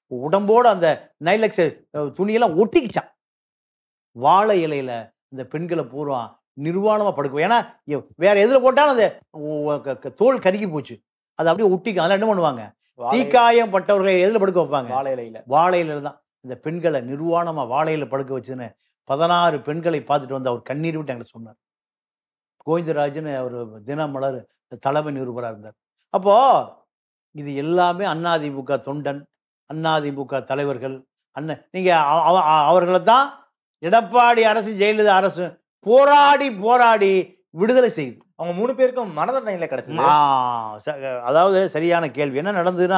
உடம்போடு அந்த நைலக்ஸ் துணியெல்லாம் ஒட்டிக்கிச்சான். வாழை இலையில இந்த பெண்களை பூரா நிர்வாணமா படுக்கும். ஏன்னா வேற எதுல போட்டாலும் அது தோல் கருகி போச்சு, அது அப்படியே ஒட்டிக்கும். அதெல்லாம் என்ன பண்ணுவாங்க, தீக்காயம் பட்டவர்களை எதுல படுக்க வைப்பாங்க, வாழை இலையில. வாழை இலையில தான் இந்த பெண்களை நிர்வாணமா வாழையில படுக்க வச்சுன்னு பதினாறு பெண்களை பார்த்துட்டு வந்து அவர் கண்ணீர் விட்டு என்கிட்ட சொன்னார். கோவிந்தராஜன் அவர் தினமலர் தலைமை நிருபராக இருந்தார். அப்போ இது எல்லாமே அதிமுக தொண்டன், அதிமுக தலைவர்கள், அண்ணன் நீங்க அவர்களை தான் எடப்பாடி அரசு ஜெயலலிதா அரசு போராடி போராடி விடுதலை செய்யுது. அவங்க மூணு பேருக்கும் மன தண்டனை கிடைச்சது. அதாவது சரியான கேள்வி. என்ன நடந்ததுன்னா,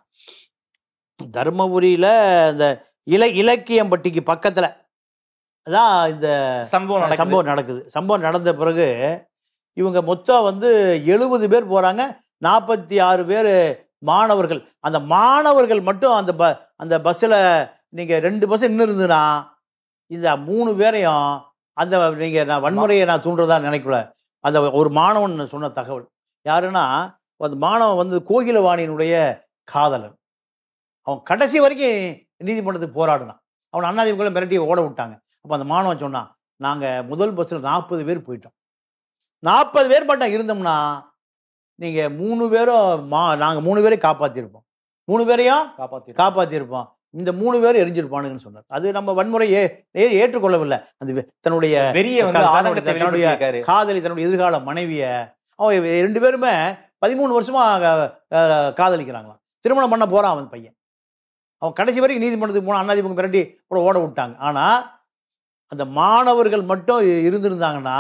தர்மபுரியில இந்த இல இலக்கியம்பட்டிக்கு பக்கத்துல அதான் இந்த சம்பவம் சம்பவம் நடக்குது. சம்பவம் நடந்த பிறகு இவங்க மொத்தம் வந்து எழுபது பேர் போறாங்க, நாற்பத்தி ஆறு பேர் மாணவர்கள். அந்த மாணவர்கள் மட்டும் அந்த ப அந்த பஸ்ஸில் நீங்கள் ரெண்டு பஸ் இன்னும் இருந்துன்னா இந்த மூணு பேரையும் அந்த நீங்கள் நான் வன்முறையை நான் தூண்டுறதா நினைக்கல. அந்த ஒரு மாணவன் சொன்ன தகவல் யாருன்னா, அந்த மாணவன் வந்து கோகிலவாணியினுடைய காதலன். அவன் கடைசி வரைக்கும் நீதிமன்றத்துக்கு போராடினான். அவன் அண்ணாதிமுக மிரட்டி ஓட விட்டாங்க. அப்போ அந்த மாணவன் சொன்னான், நாங்கள் முதல் பஸ்ஸில் நாற்பது பேர் போயிட்டோம், நாற்பது பேர் மட்டும் இருந்தோம்னா நீங்கள் மூணு பேரும் மா நாங்கள் மூணு பேரையும் காப்பாற்றிருப்போம், மூணு பேரையும் காப்பாற்றி காப்பாற்றிருப்போம், இந்த மூணு பேரும் எரிஞ்சிருப்பானுங்கன்னு சொன்னார். அது நம்ம வன்முறையே ஏற்றுக்கொள்ளவில்லை. அந்த தன்னுடைய தன்னுடைய காதலி, தன்னுடைய எதிர்கால மனைவிய அவன் ரெண்டு பேருமே பதிமூணு வருஷமா காதலிக்கிறாங்களாம். திருமணம் பண்ண போறான் அவன் பையன். அவன் கடைசி வரைக்கும் நீதிமன்றத்துக்கு போனான், அண்ணாதிமுக மிரட்டி கூட ஓட விட்டாங்க. ஆனா அந்த மாணவர்கள் மட்டும் இருந்திருந்தாங்கன்னா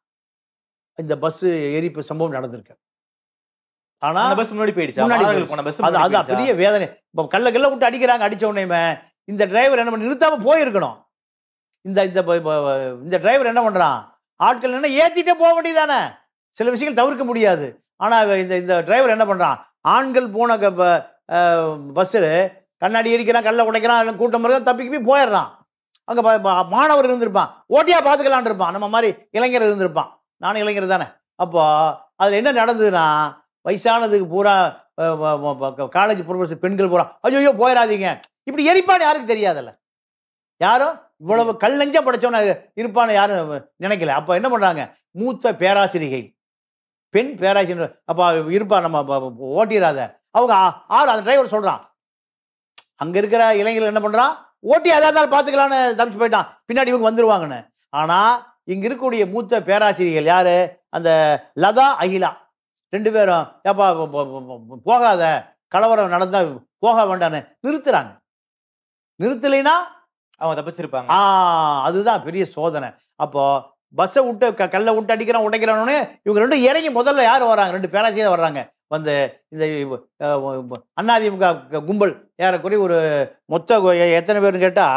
இந்த பஸ் எரிப்பு சம்பவம் நடந்திருக்கு. ஆனா பஸ் முன்னாடி போயிடுச்சு. அது அது பெரிய வேதனை. இப்போ கல்ல கல்ல விட்டு அடிக்கிறாங்க, அடிச்ச உடனே இந்த டிரைவர் என்ன பண்ணி நிறுத்தாம போயிருக்கணும். இந்த இந்த டிரைவர் என்ன பண்றான், ஆட்கள் என்ன ஏத்திட்டே போக வேண்டியதானே, சில விஷயங்கள் தவிர்க்க முடியாது. ஆனா இந்த இந்த டிரைவர் என்ன பண்றான், ஆண்கள் போன பஸ்ஸில் கண்ணாடி அடிக்கிறான், கல்ல உடைக்கிறான், கூட்டம் இருக்க தப்பிக்கு போய் போயிடுறான். அங்க மாணவர் இருந்திருப்பான், ஓட்டியா பாத்துக்கலான் இருப்பான், நம்ம மாதிரி இளைஞர் இருந்திருப்பான். நானும் இளைஞர் தானே. அப்போ அதுல என்ன நடந்ததுன்னா, வயசானதுக்கு பூரா காலேஜ் ப்ரொஃபஸர் பெண்கள் பூரா ஐயோ போயிடாதீங்க இப்படி எரிப்பான்னு யாருக்கு தெரியாதல்ல. யாரும் இவ்வளவு கல் நெஞ்சா படைச்சவன இருப்பான்னு யாரும் நினைக்கல. அப்ப என்ன பண்றாங்க, மூத்த பேராசிரியை பெண் பேராசிரியர் அப்ப இருப்பா, நம்ம ஓட்டிடாத. அவங்க ஆறு அந்த டிரைவர் சொல்றான், அங்க இருக்கிற இளைஞர்கள் என்ன பண்றான், ஓட்டி அதா இருந்தாலும் பாத்துக்கலான்னு தப்பிச்சு போயிட்டான், பின்னாடி இவங்க வந்துருவாங்கன்னு. ஆனா இங்க இருக்கக்கூடிய மூத்த பேராசிரியர்கள் யாரு, அந்த லதா அகிலா ரெண்டு பேரும் ஏப்பா போகாத, கலவரம் நடந்தா போக வேண்டான்னு நிறுத்துறாங்க. நிறுத்தலைன்னா அவங்க தப்பிச்சிருப்பாங்க. ஆஹ் அதுதான் பெரிய சோதனை. அப்போ பஸ்ஸை விட்டு கல்லை விட்டு அடிக்கிறான் உடைக்கிறானே, இவங்க ரெண்டும் இறங்கி முதல்ல யார் வர்றாங்க, ரெண்டு பேராசிரியர் வர்றாங்க. வந்து இந்த அதிமுக கும்பல் ஏறக்குறைய ஒரு மொத்த எத்தனை பேர்னு கேட்டா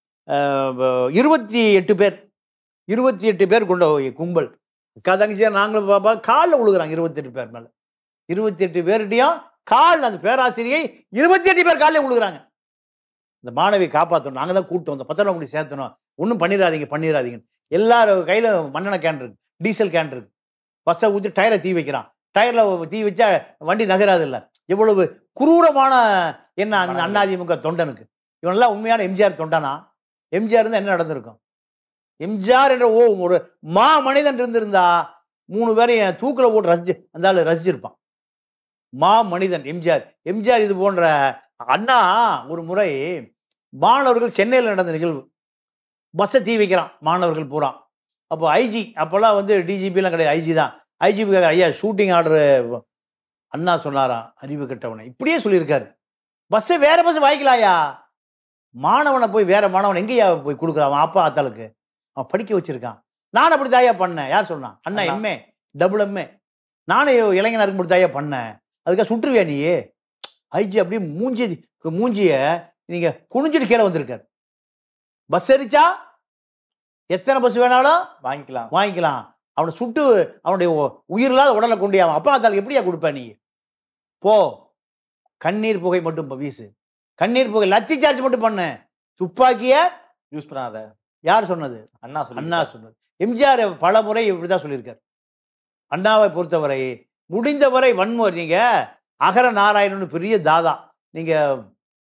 இருபத்தி எட்டு பேர் இருபத்தி எட்டு பேர் கொண்ட கும்பல். கதங்கிச்சா நாங்களும் பாப்பா காலில் விழுகிறாங்க. இருபத்தி எட்டு பேர் மேல இருபத்தி எட்டு பேர்கிட்டையும் கால் அந்த பேராசிரியை இருபத்தி எட்டு பேர் காலையில் விழுகிறாங்க. இந்த மாணவியை காப்பாற்றணும், நாங்கள் தான் கூப்பிட்டு வந்தோம், பத்திரம் கூட்டி சேர்த்தணும், ஒன்றும் பண்ணிடாதீங்க பண்ணிடாதீங்க. எல்லாரும் கையில் மண்ணெண்ணெய் கேன் இருக்கு, டீசல் கேன் இருக்கு. பஸ்ஸை ஊற்றி டயரை தீ வைக்கிறான், டயரில் தீ வச்சா வண்டி நகராது இல்லை. எவ்வளவு குரூரமான என்ன அண்ணாதிமுக தொண்டனுக்கு. இவனெல்லாம் உண்மையான எம்ஜிஆர் தொண்டனா? எம்ஜிஆர் இருந்தால் என்ன நடந்திருக்கும்? எம்ஜிஆர் என்ற ஓ ஒரு மா மனிதன் இருந்திருந்தா மூணு பேரையும் தூக்கில் போட்டு ரசி அந்த ஆளு ரசிச்சிருப்பான். மா மனிதன் எம்ஜிஆர். எம்ஜிஆர் இது போன்ற அண்ணா ஒரு முறை மாணவர்கள் சென்னையில் நடந்த நிகழ்வு, பஸ்ஸை தீ வைக்கிறான் மாணவர்கள் பூரா. அப்போ ஐஜி, அப்போல்லாம் வந்து டிஜிபிலாம் கிடையாது, ஐஜி தான். ஐஜிபி கேட்குற, ஐயா ஷூட்டிங் ஆர்டரு. அண்ணா சொன்னாராம், அறிவு கட்டவனை இப்படியே சொல்லியிருக்காரு, பஸ்ஸை வேற பஸ் வாங்கிக்கலாயா, மாணவனை போய் வேற மாணவன் எங்கேயா போய் கொடுக்குறான், அவன் அப்பா ஆத்தாளுக்கு அவன் படிக்க வச்சிருக்கான். நான் அப்படி தாயா பண்ணேன். யார் சொன்னான்? அண்ணா எம்ஏ டபுள் எம்ஏ. நானும் இளைஞனா இருக்கும்போது தாயா பண்ணேன், அதுக்காக சுற்றுவியா நீ? ஐஜி அப்படியே மூஞ்சி மூஞ்சிய நீங்க குனிஞ்சிட்டு கீழே வந்திருக்காரு. பஸ் எரிச்சா எத்தனை பஸ் வேணாலும் வாங்கிக்கலாம் வாங்கிக்கலாம் அவனை சுட்டு அவனுடைய உயிரில்லாத உடலை கொண்டு அவன் அப்பா ஆத்தாளுக்கு எப்படியா கொடுப்ப நீ? போ, கண்ணீர் புகை மட்டும் வீசு, கண்ணீர் புகை லத்தி சார்ஜ் மட்டும் பண்ணு, துப்பாக்கிய யூஸ் பண்ணாத. யார் சொன்னது? அண்ணா சொல்லி அண்ணா சொன்னது. எம்ஜிஆர் பல முறை இப்படிதான் சொல்லியிருக்காரு. அண்ணாவை பொறுத்தவரை முடிந்தவரை வன்முறை, நீங்க அகர நாராயணன் பெரிய தாதா, நீங்க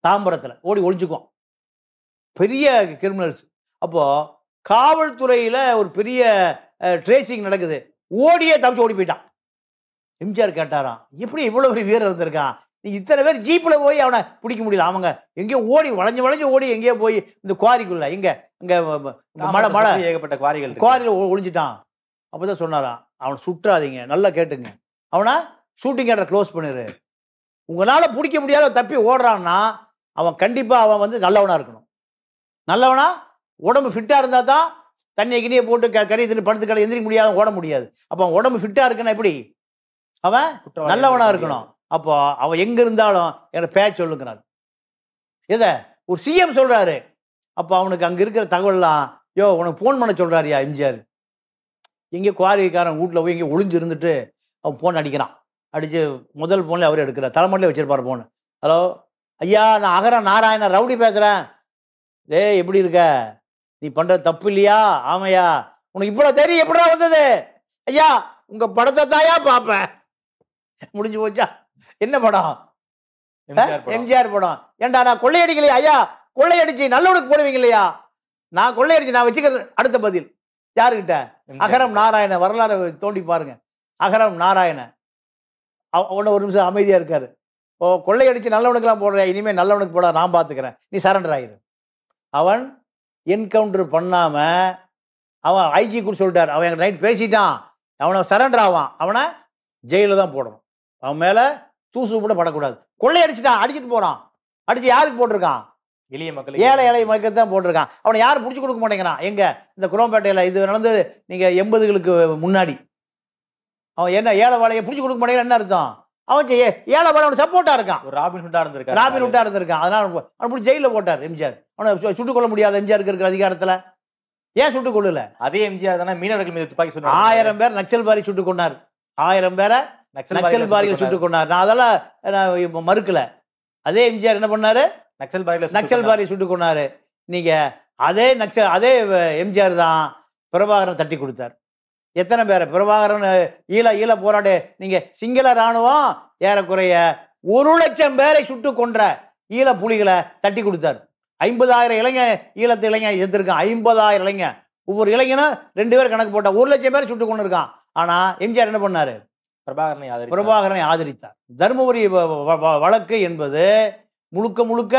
தாம்பரத்தில் ஓடி ஒளிஞ்சுக்குவோம். பெரிய கிரிமினல்ஸ். அப்போது காவல்துறையில் ஒரு பெரிய ட்ரேசிங் நடக்குது. ஓடியே தப்பிச்சு ஓடி போயிட்டான். எம்ஜிஆர் கேட்டாராம், எப்படி இவ்வளோ ஒரு வீரர் இருந்திருக்கான், நீங்கள் இத்தனை பேர் ஜீப்பில் போய் அவனை பிடிக்க முடியல. அவங்க எங்கேயோ ஓடி வளைஞ்சு வளைஞ்சு ஓடி எங்கேயோ போய் இந்த குவாரிக்குள்ள இங்கே இங்கே மழை மழை ஏகப்பட்ட குவாரிகள் குவாரியில் ஒளிஞ்சிட்டான். அப்போ தான் சொன்னாராம், அவனை சுற்றாதீங்க, நல்லா கேட்டுங்க, அவனை ஷூட்டிங் கேட்டை க்ளோஸ் பண்ணிடு. உங்களால் பிடிக்க முடியாத தப்பி ஓடுறான்னா அவன் கண்டிப்பாக அவன் வந்து நல்லவனாக இருக்கணும். நல்லவனா உடம்பு ஃபிட்டாக இருந்தால் தான் தண்ணியை கிணியை போட்டு க கறி தின்னு படுத்து கடை எந்திரிக்க முடியாத ஓட முடியாது. அப்போ அவன் உடம்பு ஃபிட்டாக இருக்குன்னா எப்படி அவன் நல்லவனாக இருக்கணும். அப்போ அவன் எங்கே இருந்தாலும் எனக்கு பேச்சு சொல்லுங்கிறார். எதை ஒரு சிஎம் சொல்கிறாரு. அப்போ அவனுக்கு அங்கே இருக்கிற தகவல்லாம், யோ உனக்கு ஃபோன் பண்ண சொல்கிறாரியா எம்ஜிஆர். எங்கேயோ குவாரிக்காரன் வீட்டில் போய் எங்கேயோ ஒளிஞ்சு இருந்துட்டு அவன் ஃபோன் அடிக்கிறான். அடித்து முதல் ஃபோனில் அவரே எடுக்கிறார். தலைமட்டிலே வச்சிருப்பார் ஃபோனு. ஹலோ ஐயா, நான் அகரம் நாராயண ரவுடி பேசுகிறேன். டேய் எப்படி இருக்க, நீ பண்ணுறது தப்பு இல்லையா? ஆமையா, உனக்கு இவ்வளோ தெரியும் எப்படா வந்தது? ஐயா உங்கள் படத்தை தாயா பார்ப்பேன். முடிஞ்சு போச்சா? என்ன படம்? எம்ஜிஆர் படம். ஏண்டா நான் கொள்ளையடிக்கலையா? ஐயா கொள்ளையடிச்சு நல்லவனுக்கு போடுவீங்க இல்லையா? நான் கொள்ளையடிச்சு நான் வச்சுக்கிறது. அடுத்த பதில் யாருக்கிட்ட? அகரம் நாராயண. வரலாறு தோண்டி பாருங்க. அகரம் நாராயண. அவன ஒரு நிமிஷம் அமைதியா இருக்காரு. ஓ கொள்ளையடிச்சு நல்லவனுக்கெல்லாம் போடுற, இனிமேல் நல்லவனுக்கு போட நான் பார்த்துக்கிறேன், நீ சரண்டர் ஆயிரு. அவன் என்கவுண்டர் பண்ணாம அவன் ஐஜி கூட சொல்லிட்டார், அவன் நைட் பேசிட்டான், அவனை சரண்டர் ஆவான், அவனை ஜெயிலில் தான் போடணும். அவன் மேலே தூசு கூட படக்கூடாது. கொள்ளையடிச்சிட்டான், அடிச்சுட்டு போகிறான். அடித்து யாருக்கு போட்டிருக்கான்? எளிய மக்கள், ஏழை ஏழை மக்கள் தான் போட்டிருக்கான். அவனை யாரும் பிடிச்சி கொடுக்க மாட்டேங்கிறான். எங்கே இந்த குரோம்பேட்டையில் இது நடந்தது நீங்கள் எண்பதுகளுக்கு முன்னாடி. அவன் என்ன ஏழை வாழையை பிடிச்சி கொடுக்க மாட்டேங்கிற என்ன அர்த்தம்? அவன் ஏழை வாழை அவனுக்கு சப்போர்ட்டாக இருக்கான். ஒரு ராபின் ஹுட்டா இருந்திருக்கான். ராபின் ஹுட்டா இருந்திருக்கான். அதனால் அவனை பிடிச்சி ஜெயிலில் போட்டார் எம்ஜிஆர். அவனை சுட்டுக் கொள்ள முடியாத எம்ஜிஆருக்கு இருக்கிற அதிகாரத்தில் ஏன் சுட்டுக் கொள்ளல? அதே எம்ஜிஆர் தானே மீனவர்கள் மீது துப்பாக்கி சொன்னார். ஆயிரம் பேர் நக்சல் பாரி சுட்டுக் கொண்டார். ஆயிரம் பேரை நக்சல் பாரிகள் சுட்டுக் கொண்டார். நான் அதெல்லாம் நான் மறுக்கல. அதே எம்ஜிஆர் என்ன பண்ணாரு? நக்சல் பாரிகள் நக்சல் பாரி சுட்டுக் கொண்டாரு. நீங்க அதே நக்சல் அதே எம்ஜிஆர் தான் பிரபாகரன் தட்டி கொடுத்தார். எத்தனை பேரை பிரபாகரன் ஈழ ஈழ போராட நீங்க சிங்கள ராணுவம் ஏறக்குறைய ஒரு லட்சம் பேரை சுட்டு கொன்ற ஈழ புலிகளை தட்டி கொடுத்தார். ஐம்பதாயிரம் இளைஞர் ஈழத்து இளைஞர் எடுத்திருக்கான். ஐம்பதாயிரம் இளைஞர், ஒவ்வொரு இளைஞனும் ரெண்டு பேர் கணக்கு போட்டா ஒரு லட்சம் பேரை சுட்டு கொண்டு இருக்கான். ஆனா எம்ஜிஆர் என்ன பண்ணாரு? பிரபாகரனை பிரபாகரனை ஆதரித்தார். தர்மபுரி வழக்கு என்பது முழுக்க முழுக்க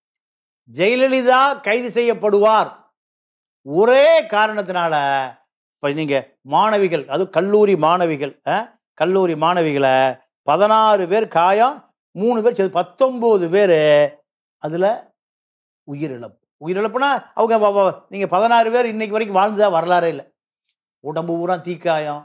ஜெயலலிதா கைது செய்யப்படுவார் ஒரே காரணத்தினால. இப்போ நீங்க மாணவிகள், அது கல்லூரி மாணவிகள், கல்லூரி மாணவிகளை பதினாறு பேர் காயம், மூணு பேர் சேர்த்து பத்தொன்பது பேர் அதுல உயிரிழப்பு. உயிரிழப்புனா அவங்க நீங்க பதினாறு பேர் இன்னைக்கு வரைக்கும் வாழ்ந்ததா வரலாறே இல்லை. உடம்பு பூரா தீக்காயம்,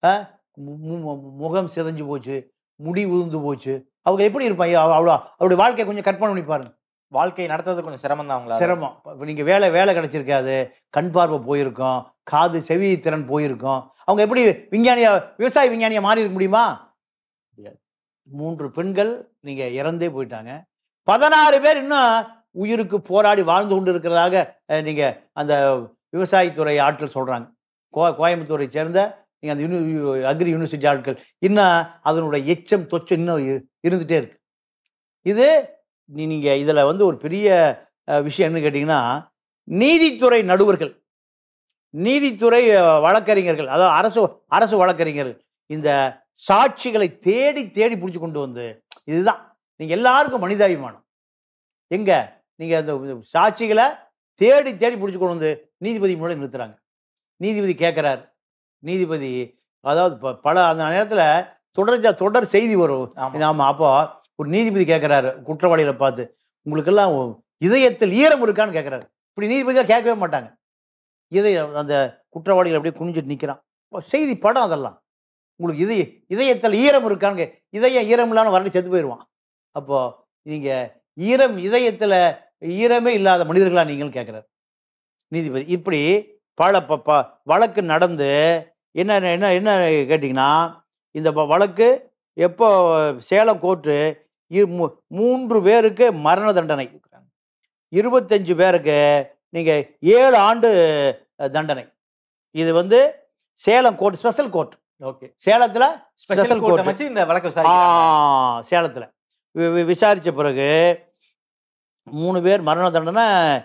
முகம் சிதைஞ்சு போச்சு, முடி உதிர்ந்து போச்சு. அவங்க எப்படி இருப்பாங்க? அவ்வளோ அவருடைய வாழ்க்கையை கொஞ்சம் கற்பனை பண்ணி பாருங்க. வாழ்க்கை நடத்துறது கொஞ்சம் சிரமம் தான். அவங்கள சிரமம். இப்போ நீங்கள் வேலை வேலை கிடைச்சிருக்காது, கண் பார்வை போயிருக்கோம், காது செவி திறன் போயிருக்கோம். அவங்க எப்படி விஞ்ஞானியா, விவசாய விஞ்ஞானியா மாறி இருக்க முடியுமா? மூன்று பெண்கள் நீங்க இறந்தே போயிட்டாங்க. பதினாறு பேர் இன்னும் உயிருக்கு போராடி வாழ்ந்து கொண்டு இருக்கிறதாக நீங்க அந்த விவசாயத்துறை ஆட்கள் சொல்றாங்க. கோ கோயம்புத்தூரை சேர்ந்த நீங்க அந்த யூனி அக்ரி யூனிவர்சிட்டி ஆட்கள் இன்னும் அதனுடைய எச்சம் தொச்சம் இன்னும் இருந்துகிட்டே இருக்கு. இது நீங்க இதுல வந்து ஒரு பெரிய விஷயம் என்ன கேட்டீங்கன்னா, நீதித்துறை நடுவர்கள், நீதித்துறை வழக்கறிஞர்கள், அதாவது அரசு அரசு வழக்கறிஞர்கள் இந்த சாட்சிகளை தேடி தேடி பிடிச்சி கொண்டு வந்து, இதுதான் நீங்க எல்லாருக்கும் மனிதாபிமானம். எங்க நீங்க அந்த சாட்சிகளை தேடி தேடி பிடிச்சி கொண்டு வந்து நீதிபதி முன்னாடி நிறுத்துறாங்க. நீதிபதி கேட்கிறார். நீதிபதி அதாவது பல அந்த நேரத்தில் தொடர் தொடர் செய்தி வரும். ஆமா, அப்போ ஒரு நீதிபதி கேட்கிறாரு குற்றவாளிகளை பார்த்து, உங்களுக்கெல்லாம் இதயத்தில் ஈரம் இருக்கான்னு கேட்கிறாரு. இப்படி நீதிபதியாக கேட்கவே மாட்டாங்க. இதய அந்த குற்றவாளிகள் அப்படியே குனிஞ்சிட்டு நிற்கிறான். செய்தி படம் அதெல்லாம். உங்களுக்கு இதய இதயத்தில் ஈரம் இருக்கான்னு, இதயம் ஈரம் இல்லாமல் வரடி செத்து போயிடுவான். அப்போ நீங்க ஈரம் இதயத்தில் ஈரமே இல்லாத மனிதர்களா நீங்கள் கேட்கிறார் நீதிபதி. இப்படி பல ப வழக்கு நடந்து என்ன என்ன என்ன கேட்டிங்கன்னா, இந்த வழக்கு எப்போ சேலம் கோர்ட்டு மூன்று பேருக்கு மரண தண்டனை, இருபத்தஞ்சு பேருக்கு நீங்கள் ஏழு ஆண்டு தண்டனை. இது வந்து Salem court, special court. Okay, சேலத்தில் ஸ்பெஷல் கோர்ட் வச்சு இந்த வழக்கு சேலத்தில் விசாரித்த பிறகு மூணு பேர் மரண தண்டனை,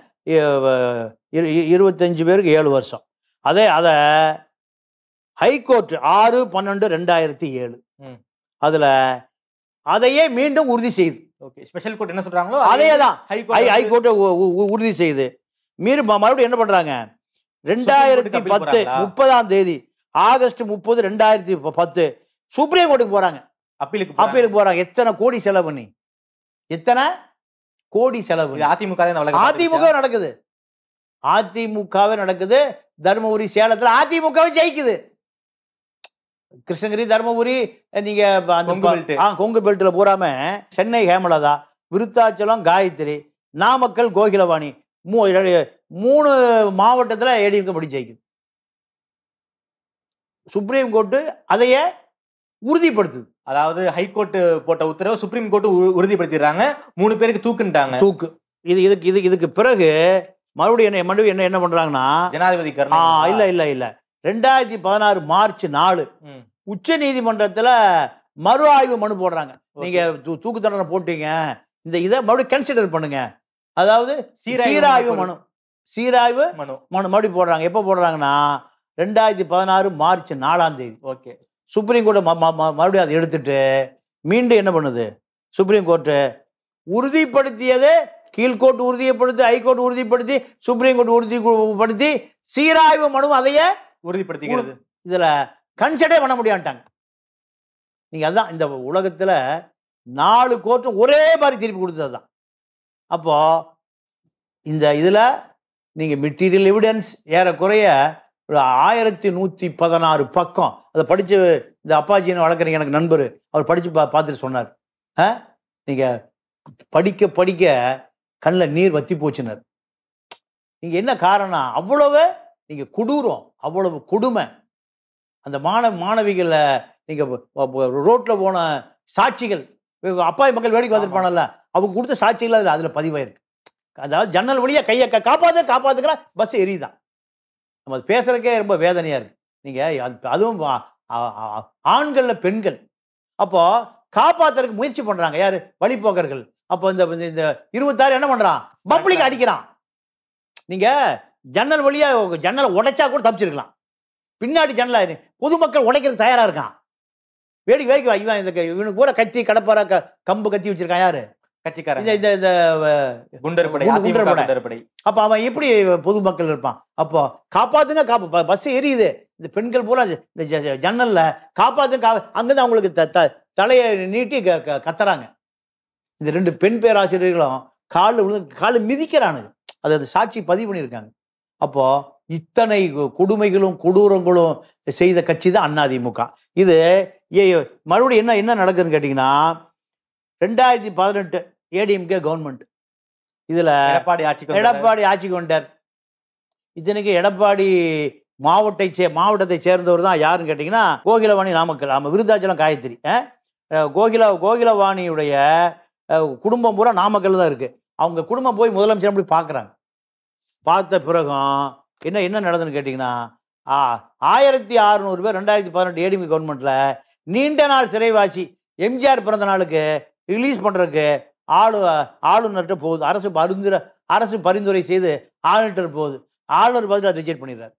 இருபத்தஞ்சு பேருக்கு ஏழு வருஷம். அதே அதை ஹைகோர்ட் ஆறு பன்னெண்டு ரெண்டாயிரத்தி ஏழு அதுல அதையே மீண்டும் உறுதி செய்து, ஸ்பெஷல் கோர்ட் என்ன சொல்றாங்களோ அதே தான் ஹைகோர்ட் உறுதி செய்து மீறி மறுபடியும் என்ன பண்றாங்க, ரெண்டாயிரத்தி பத்து முப்பதாம் தேதி ஆகஸ்ட் முப்பது ரெண்டாயிரத்தி பத்து சுப்ரீம் கோர்ட்டுக்கு போறாங்க. அப்பீலுக்கு அப்பீலுக்கு போறாங்க. எத்தனை கோடி செலவு பண்ணி, எத்தனை கோடி செலவு. அதிமுக அதிமுக நடக்குது, அதிமுகவே நடக்குது. தர்மபுரி சேலத்துல அதிமுகவே ஜெயிக்குது. கிருஷ்ணகிரி தர்மபுரி நீங்க கொங்கு பெல்ட்ல பூராம சென்னை ஹேமலதா, விருத்தாச்சலம் காயத்ரி, நாமக்கல் கோகிலவாணி மூணு மாவட்டத்துல ஏடிஎம்கே படி ஜெயிக்குது. சுப்ரீம் கோர்ட்டு அதையே உறுதிப்படுத்துது. அதாவது ஹைகோர்ட் போட்ட உத்தரவு சுப்ரீம் கோர்ட் உறுதிப்படுத்திடுறாங்க. மூணு பேருக்கு தூக்குன்ட்டாங்க. தூக்கு. இது இதுக்கு இது இதுக்கு பிறகு மறுபடியும் என்ன மறுபடியும் என்ன என்ன பண்றாங்கன்னா, ஜனாதிபதி இல்ல இல்ல இல்ல ரெண்டாயிரத்தி பதினாறு மார்ச் நாலு உச்ச நீதிமன்றத்துல மறு ஆய்வு மனு போடுறாங்க. நீங்க தூக்கு தண்டனை போட்டீங்க, இந்த இதை மறுபடியும் கன்சிடர் பண்ணுங்க. அதாவது சீராய்வு மனு, சீராய்வு மனு மனு மறுபடியும் போடுறாங்க. எப்ப போடுறாங்கன்னா ரெண்டாயிரத்தி பதினாறு மார்ச் நாலாம் தேதி. ஓகே. சுப்ரீம் கோர்ட் மறுபடியும் அதை எடுத்துட்டு மீண்டும் என்ன பண்ணுது, சுப்ரீம் கோர்ட்டு உறுதிப்படுத்தியது கீழ்கோர்ட் உறுதிப்படுத்தி, ஹைகோர்ட் உறுதிப்படுத்தி, சுப்ரீம் கோர்ட் உறுதிப்படுத்தி, சீராய்வு மனு அதையே உறுதிப்படுத்திக்கிறது. இதுல கன்சிடரே பண்ண முடியாட்டாங்க. நீங்க அதுதான் இந்த உலகத்துல நாலு கோர்ட்டும் ஒரே மாதிரி திருப்பி கொடுத்ததுதான். அப்போ இந்த இதுல நீங்க மெட்டீரியல் எவிடன்ஸ் ஏறக்குறைய ஒரு ஆயிரத்தி நூத்தி பதினாறு பக்கம். அதை படிச்சு இந்த அப்பாஜின்னு வளர்க்குறீங்க எனக்கு நண்பர், அவர் படிச்சு பா பார்த்துட்டு சொன்னார், நீங்க படிக்க படிக்க கண்ணில் நீர் வத்தி போச்சுனர். நீங்க என்ன காரணம், அவ்வளவு நீங்க கொடூரம், அவ்வளவு கொடுமை. அந்த மாணவ மாணவிகளை நீங்க ரோட்ல போன சாட்சிகள், அப்பாவி மக்கள் வேடிக்கை பார்த்துருப்பானல்ல, அவங்க கொடுத்த சாட்சிகள் அதுல அதுல பதிவாயிருக்கு. அதாவது ஜன்னல் வழியா கையை காப்பாத்து காப்பாத்துக்கிற பஸ் எரியுதான். நம்ம அது பேசுறதுக்கே ரொம்ப வேதனையா இருக்கு. நீங்க அதுவும் ஆண்கள்ல பெண்கள் அப்போ காப்பாத்துறதுக்கு முயற்சி பண்றாங்க. யாரு, வழிபோக்கர்கள். அப்போ இந்த இந்த இருபத்தாறு என்ன பண்றான், பப்ளிக் அடிக்கிறான். நீங்க ஜன்னல் வழியா ஜன்னலை உடைச்சா கூட தப்பிச்சிருக்கலாம். பின்னாடி ஜன்னல பொதுமக்கள் உடைக்கிறதுக்கு தயாரா இருக்கான். வேடி வேடிக்கை இவன் இந்த இவனுக்கு பூரா கத்தி கடப்பார கம்பு கத்தி வச்சிருக்கான். யாரு, கட்சிக்காரன். இந்த இந்த குண்டர்படை குண்டர்படை. அப்ப அவன் எப்படி பொதுமக்கள் இருப்பான். அப்போ காப்பாத்துங்க, காப்பா பஸ் எரியுது, இந்த பெண்கள் பூரா இந்த ஜன்னல்ல காப்பாத்துங்க, அங்கிருந்து அவங்களுக்கு தலையை நீட்டி கத்துறாங்க. இந்த ரெண்டு பெண் பேராசிரியர்களும் காலில் விழுந்து காலில் மிதிக்கிறானுங்க. அது அது சாட்சி பதிவு பண்ணியிருக்காங்க. அப்போ இத்தனை கொடுமைகளும் கொடூரங்களும் செய்த கட்சி தான் அதிமுக. இது மறுபடியும் என்ன என்ன நடக்குதுன்னு கேட்டீங்கன்னா, ரெண்டாயிரத்தி பதினெட்டு ஏடிஎம்கே கவர்மெண்ட், இதுல எடப்பாடி ஆட்சி எடப்பாடி ஆட்சி கொண்டார். இதனைக்கு எடப்பாடி மாவட்டத்தை சே மாவட்டத்தை சேர்ந்தவர் தான் யாருன்னு கேட்டீங்கன்னா கோகிலவாணி, நாமக்கல். ஆமா, விருத்தாச்சலம் காயத்ரி. கோகில கோகிலவாணியுடைய குடும்பம் பூரா நாமக்கல் தான் இருக்கு. அவங்க குடும்பம் போய் முதலமைச்சர் போய் பார்க்குறாங்க. பார்த்த பிறகும் என்ன என்ன நடந்ததுன்னு கேட்டிங்கன்னா, ஆயிரத்தி அறுநூறு பேர் ரெண்டாயிரத்தி பதினெட்டு ஏடிஎம்கே கவர்மெண்ட்ல நீண்ட நாள் சிறைவாசி எம்ஜிஆர் பிறந்த நாளுக்கு ரிலீஸ் பண்றதுக்கு ஆளு ஆளுநர்கிட்ட போகுது. அரசு பரிந்துரை அரசு பரிந்துரை செய்து ஆளுநர்கிட்ட போகுது. ஆளுநர் பதில் ரிஜெக்ட் பண்ணிடுறாரு.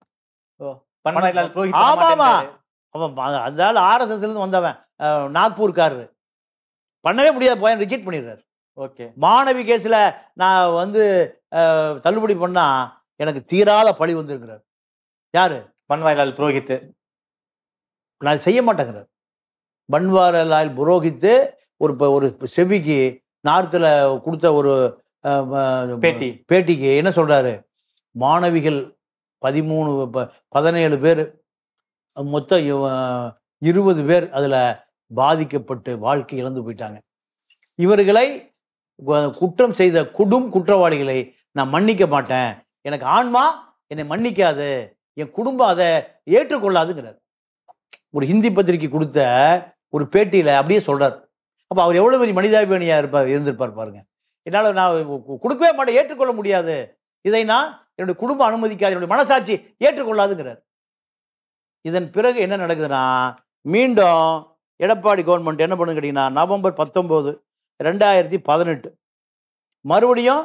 ஆமாமா, அவன் அதனால ஆர்எஸ்எஸ்ல இருந்து வந்தவன், நாக்பூர்காரரு, பண்ணவே முடியாது, போய் ரிஜெக்ட் பண்ணிடுறாரு. ஓகே. மாணவி கேஸ்ல நான் வந்து தள்ளுபடி பண்ணா எனக்கு தீராத பழி வந்திருக்கிறார். யாரு, பன்வாரிலால் புரோஹித். நான் செய்ய மாட்டேங்கிறார். பன்வாரிலால் புரோஹித் ஒரு ஒரு செவிக்கு நார்த்தில் கொடுத்த ஒரு பேட்டி பேட்டிக்கு என்ன சொல்றாரு, மாணவிகள் பதிமூணு பதினேழு பேர் மொத்தம் இருபது பேர் அதுல பாதிக்கப்பட்டு வாழ்க்கை இழந்து போயிட்டாங்க. இவர்களை குற்றம் செய்த குடும் குற்றவாளிகளை நான் மன்னிக்க மாட்டேன், எனக்கு ஆன்மா என்னை மன்னிக்காது, என் குடும்பம் அதை ஏற்றுக்கொள்ளாதுங்கிறார். ஒரு ஹிந்தி பத்திரிகை கொடுத்த ஒரு பேட்டியில அப்படியே சொல்றார். அப்ப அவர் எவ்வளவு பெரிய மனிதாபிமானியா இருப்பார் இருந்திருப்பார் பாருங்க. என்னால நான் கொடுக்கவே மாட்டேன், ஏற்றுக்கொள்ள முடியாது, இதை நான் என்னுடைய குடும்பம் அனுமதிக்காது, என்னுடைய மனசாட்சி ஏற்றுக்கொள்ளாதுங்கிறார். இதன் பிறகு என்ன நடக்குதுன்னா, மீண்டும் எடப்பாடி கவர்மெண்ட் என்ன பண்ணுன்னு கேட்டீங்கன்னா, நவம்பர் பத்தொன்பது ரெண்டாயிரத்தி பதினெட்டு மறுபடியும்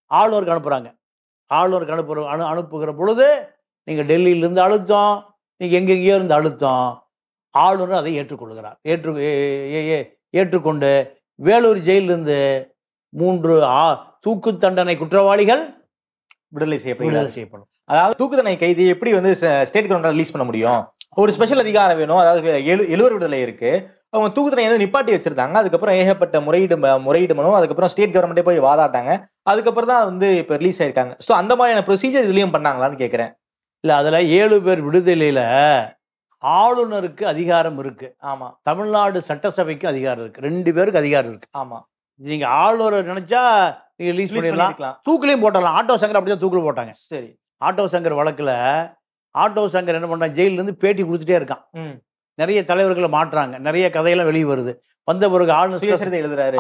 ஆளுநருக்கு அனுப்புகிறாங்க. ஆளுநருக்கு அனுப்புகிற அனு அனுப்புகிற பொழுது நீங்கள் டெல்லியிலிருந்து அழுத்தம், நீங்கள் எங்கெங்கேயோ இருந்து அழுத்தம், ஆளுநர் அதை ஏற்றுக்கொள்கிறார். ஏற்று ஏற்றுக்கொண்டு வேலூர் ஜெயிலிருந்து மூன்று ஆ தூக்கு தண்டனை குற்றவாளிகள் விடுதலை செய்யப்படும் விடுதலை செய்யப்படும். அதாவது தூக்கு தண்டனை கைதி எப்படி வந்து ஸ்டேட் கவர்மெண்ட் ரிலீஸ் பண்ண முடியும்? ஒரு ஸ்பெஷல் அதிகாரம் வேணும். அதாவது எழு எழுவர் விடுதலை இருக்கு. அவங்க தூக்கு தண்டனை வந்து நிப்பாட்டி வச்சிருந்தாங்க. அதுக்கப்புறம் ஏகப்பட்ட முறையீடு முறையீடு மனு, அதுக்கப்புறம் ஸ்டேட் கவர்மெண்ட்டே போய் வாதாட்டாங்க. அதுக்கப்புறம் தான் வந்து இப்போ ரிலீஸ் ஆயிருக்காங்க. ஸோ அந்த மாதிரியான ப்ரொசீஜர் இதுலயும் பண்ணாங்களான்னு கேட்குறேன். இல்லை, அதில் ஏழு பேர் விடுதலையில் ஆளுநருக்கு அதிகாரம் இருக்கு. ஆமா. தமிழ்நாடு சட்டசபைக்கு அதிகாரம் இருக்கு. ரெண்டு பேருக்கு அதிகாரம் இருக்கு. ஆமா. நீங்க ஆளுநர் நினைச்சா நீங்க ரிலீஸ் பண்ணிடலாம், தூக்கிலையும் போட்டலாம். ஆட்டோ சங்கர் அப்படிதான் தூக்கில் போட்டாங்க. சரி. ஆட்டோ சங்கர் வழக்குல ஆட்டோ சங்கர் என்ன பண்ணா, ஜெயில இருந்து பேட்டி கொடுத்துட்டே இருக்கான். நிறைய தலைவர்களை மாற்றுறாங்க, நிறைய கதையெல்லாம் வெளியே வருது. வந்த பிறகு ஆளுநர் எழுதுறாரு.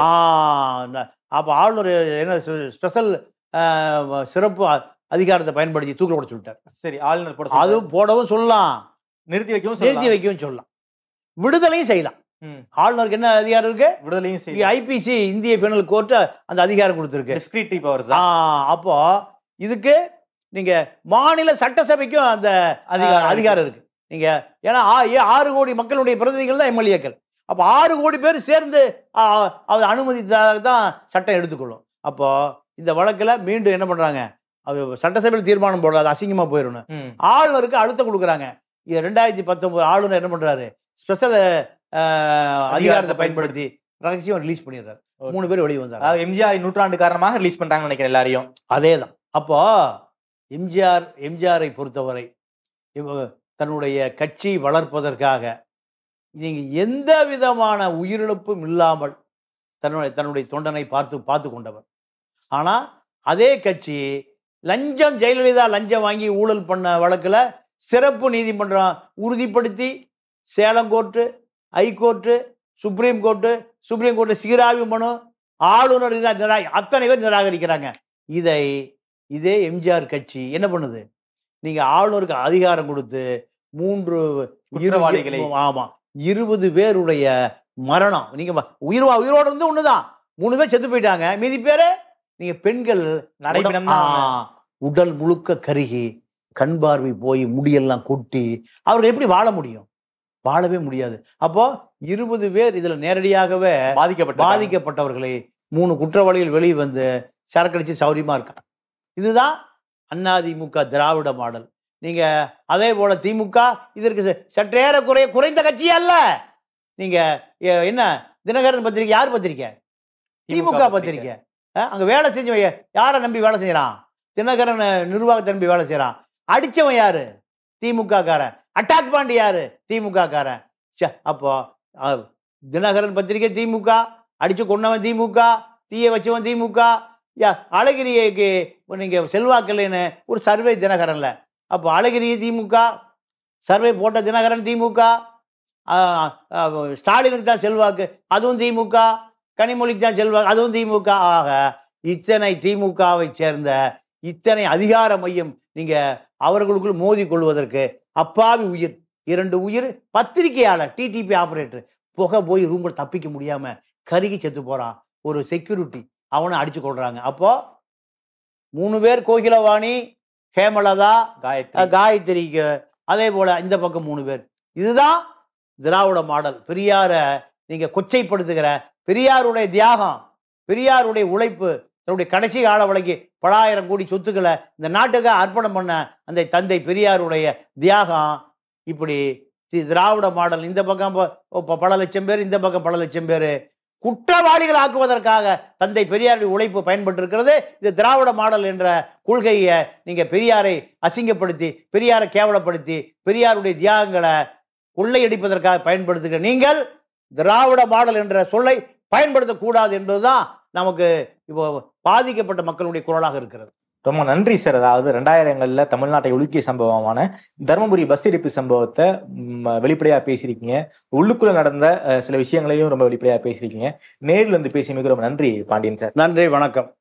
அப்ப ஆளுநர் என்ன ஸ்பெஷல் சிறப்பு அதிகாரத்தை பயன்படுத்தி தூக்கில் போட சொல்லிட்டார். சரி. ஆளுநர் போட, அது போடவும் சொல்லலாம், நிறுத்தி வைக்கவும் நிறுத்தி வைக்கவும் சொல்லலாம், விடுதலையும் செய்யலாம். ஆளுநருக்கு என்ன அதிகாரம் இருக்கு? விடுதலையும் செய்ய. ஐபிசி இந்திய பெனல் கோர்ட் அந்த அதிகாரம் கொடுத்துருக்கு. Descriptive powers. அப்போ இதுக்கு நீங்க மாநில சட்டசபைக்கும் அந்த அதிகாரம் இருக்கு. நீங்க ஏன்னா ஆறு கோடி மக்களுடைய பிரதிநிதிகள் தான் எம்எல்ஏக்கள். அப்போ ஆறு கோடி பேர் சேர்ந்து அதை அனுமதித்தாக தான் சட்டம் எடுத்துக்கொள்ளும். அப்போ இந்த வழக்கில் மீண்டும் என்ன பண்றாங்க, சட்டசபையில் தீர்மானம் போடாது, அசிங்கமா போயிடணும். ஆளுநருக்கு அழுத்தம் கொடுக்குறாங்க. இது ரெண்டாயிரத்தி பத்தொன்பது ஆளுநர் என்ன பண்றாரு, ஸ்பெஷல் அதிகாரத்தை பயன்படுத்தி ரகசியம் ரிலீஸ் பண்ணிடுறாரு. மூணு பேர் வெளியே வந்தார். எம்ஜிஆர் நூற்றாண்டு காரணமாக ரிலீஸ் பண்றாங்கன்னு நினைக்கிறேன் எல்லாரையும். அதே தான். அப்போ எம்ஜிஆர் எம்ஜிஆரை பொறுத்தவரை தன்னுடைய கட்சி வளர்ப்பதற்காக நீங்க எந்த விதமான உயிரிழப்பும் இல்லாமல் தன்னுடைய தன்னுடைய தொண்டனை பார்த்து பார்த்து கொண்டவர். ஆனா அதே கட்சி லஞ்சம், ஜெயலலிதா லஞ்சம் வாங்கி ஊழல் பண்ண வழக்குல சிறப்பு நீதிமன்றம் உறுதிப்படுத்தி Salem court, high court, supreme court, supreme court சீராய்வு மனு, ஆளுநர் நிரா அத்தனை பேர் நிராகரிக்கிறாங்க. இதை இதே எம்ஜிஆர் கட்சி என்ன பண்ணுது, நீங்க ஆளுநருக்கு அதிகாரம் கொடுத்து மூன்று குற்றவாளிகளை, ஆமா இருபது பேருடைய மரணம், நீங்க உயிர் உயிரோடு இருந்து ஒண்ணுதான், மூணு பேர் செத்து போயிட்டாங்க, மீதி பேரு நீங்க பெண்கள் உடல் முழுக்க கருகி கண் பார்வை போய் முடியெல்லாம் கொட்டி அவர்கள் எப்படி வாழ முடியும்? வாழவே முடியாது. அப்போ இருபது பேர் இதுல நேரடியாகவே பாதிக்கப்பட்ட பாதிக்கப்பட்டவர்களை மூணு குற்றவாளிகள் வெளியே வந்து சரக்கடிச்சு சௌரியமா இருக்காங்க. இதுதான் அதிமுக திராவிட மாடல். நீங்க அதே போல திமுக இதற்கு சற்றேற குறைய குறைந்த கட்சி அல்ல. நீங்க என்ன தினகரன் பத்திரிக்கை யார் பத்திரிக்கை? திமுக பத்திரிக்கை. அங்க வேலை செஞ்சவன் யாரை நம்பி வேலை செய்யறான்? தினகரன் நிர்வாகத்தை நம்பி வேலை செய்யறான். அடிச்சவன் யாரு? திமுக காரன். அட்டாக் பாண்டி யாரு? திமுக காரன். அப்போ தினகரன் பத்திரிகை திமுக, அடிச்சு கொண்டவன் திமுக, தீய வச்சவன் திமுக. அழகிரிக்கு நீங்க செல்வாக்கில்லைன்னு ஒரு சர்வே தினகரன்ல, அப்போ அழகிரி திமுக, சர்வே போட்ட தினகரன் திமுக, ஸ்டாலினுக்கு தான் செல்வாக்கு அதுவும் திமுக, கனிமொழிக்கு தான் செல்வாக்கு அதுவும் திமுக. ஆக இத்தனை திமுகவை சேர்ந்த இத்தனை அதிகார மையம் நீங்க அவர்களுக்குள் மோதி கொள்வதற்கு அப்பாவி உயிர், இரண்டு உயிர் பத்திரிகையாளர், டிடிபி ஆபரேட்டர் புகை போய் ரூம்ல தப்பிக்க முடியாம கருகி செத்து போறான். ஒரு செக்யூரிட்டி அவனை அடிச்சு கொள்றாங்க. அப்போ மூணு பேர் கோகிலவாணி, ஹேமலதா, காயத்ரிக்கு, அதே போல இந்த பக்கம் மூணு பேர். இதுதான் திராவிட மாடல். பெரியார நீங்க கொச்சைப்படுத்துகிற பெரியாருடைய தியாகம், பெரியாருடைய உழைப்பு, தன்னுடைய கடைசி கால வழக்கி பலாயிரம் கோடி சொத்துக்களை இந்த நாட்டுக்கு அர்ப்பணம் பண்ண அந்த தந்தை பெரியாருடைய தியாகம். இப்படி திராவிட மாடல் இந்த பக்கம் பல லட்சம் பேர், இந்த பக்கம் பல லட்சம் பேர் குற்றவாளிகள் ஆக்குவதற்காக தந்தை பெரியாருடைய உழைப்பு பயன்பட்டு இருக்கிறது. இது திராவிட மாடல் என்ற கொள்கையை நீங்க பெரியாரை அசிங்கப்படுத்தி, பெரியாரை கேவலப்படுத்தி, பெரியாருடைய தியாகங்களை கொள்ளையடிப்பதற்காக பயன்படுத்துகிற நீங்கள் திராவிட மாடல் என்ற சொல்லை பயன்படுத்தக்கூடாது என்பதுதான் நமக்கு இப்போ பாதிக்கப்பட்ட மக்களுடைய குரலாக இருக்கிறது. ரொம்ப நன்றி சார். அதாவது ரெண்டாயிரங்கள்ல தமிழ்நாட்டை உலுக்கிய சம்பவமான தர்மபுரி பஸ் எரிப்பு சம்பவத்தை வெளிப்படையா பேசியிருக்கீங்க. உள்ளுக்குள்ள நடந்த சில விஷயங்களையும் ரொம்ப வெளிப்படையா பேசியிருக்கீங்க. நேரில் வந்து பேசிய மிக ரொம்ப நன்றி பாண்டியன் சார். நன்றி, வணக்கம்.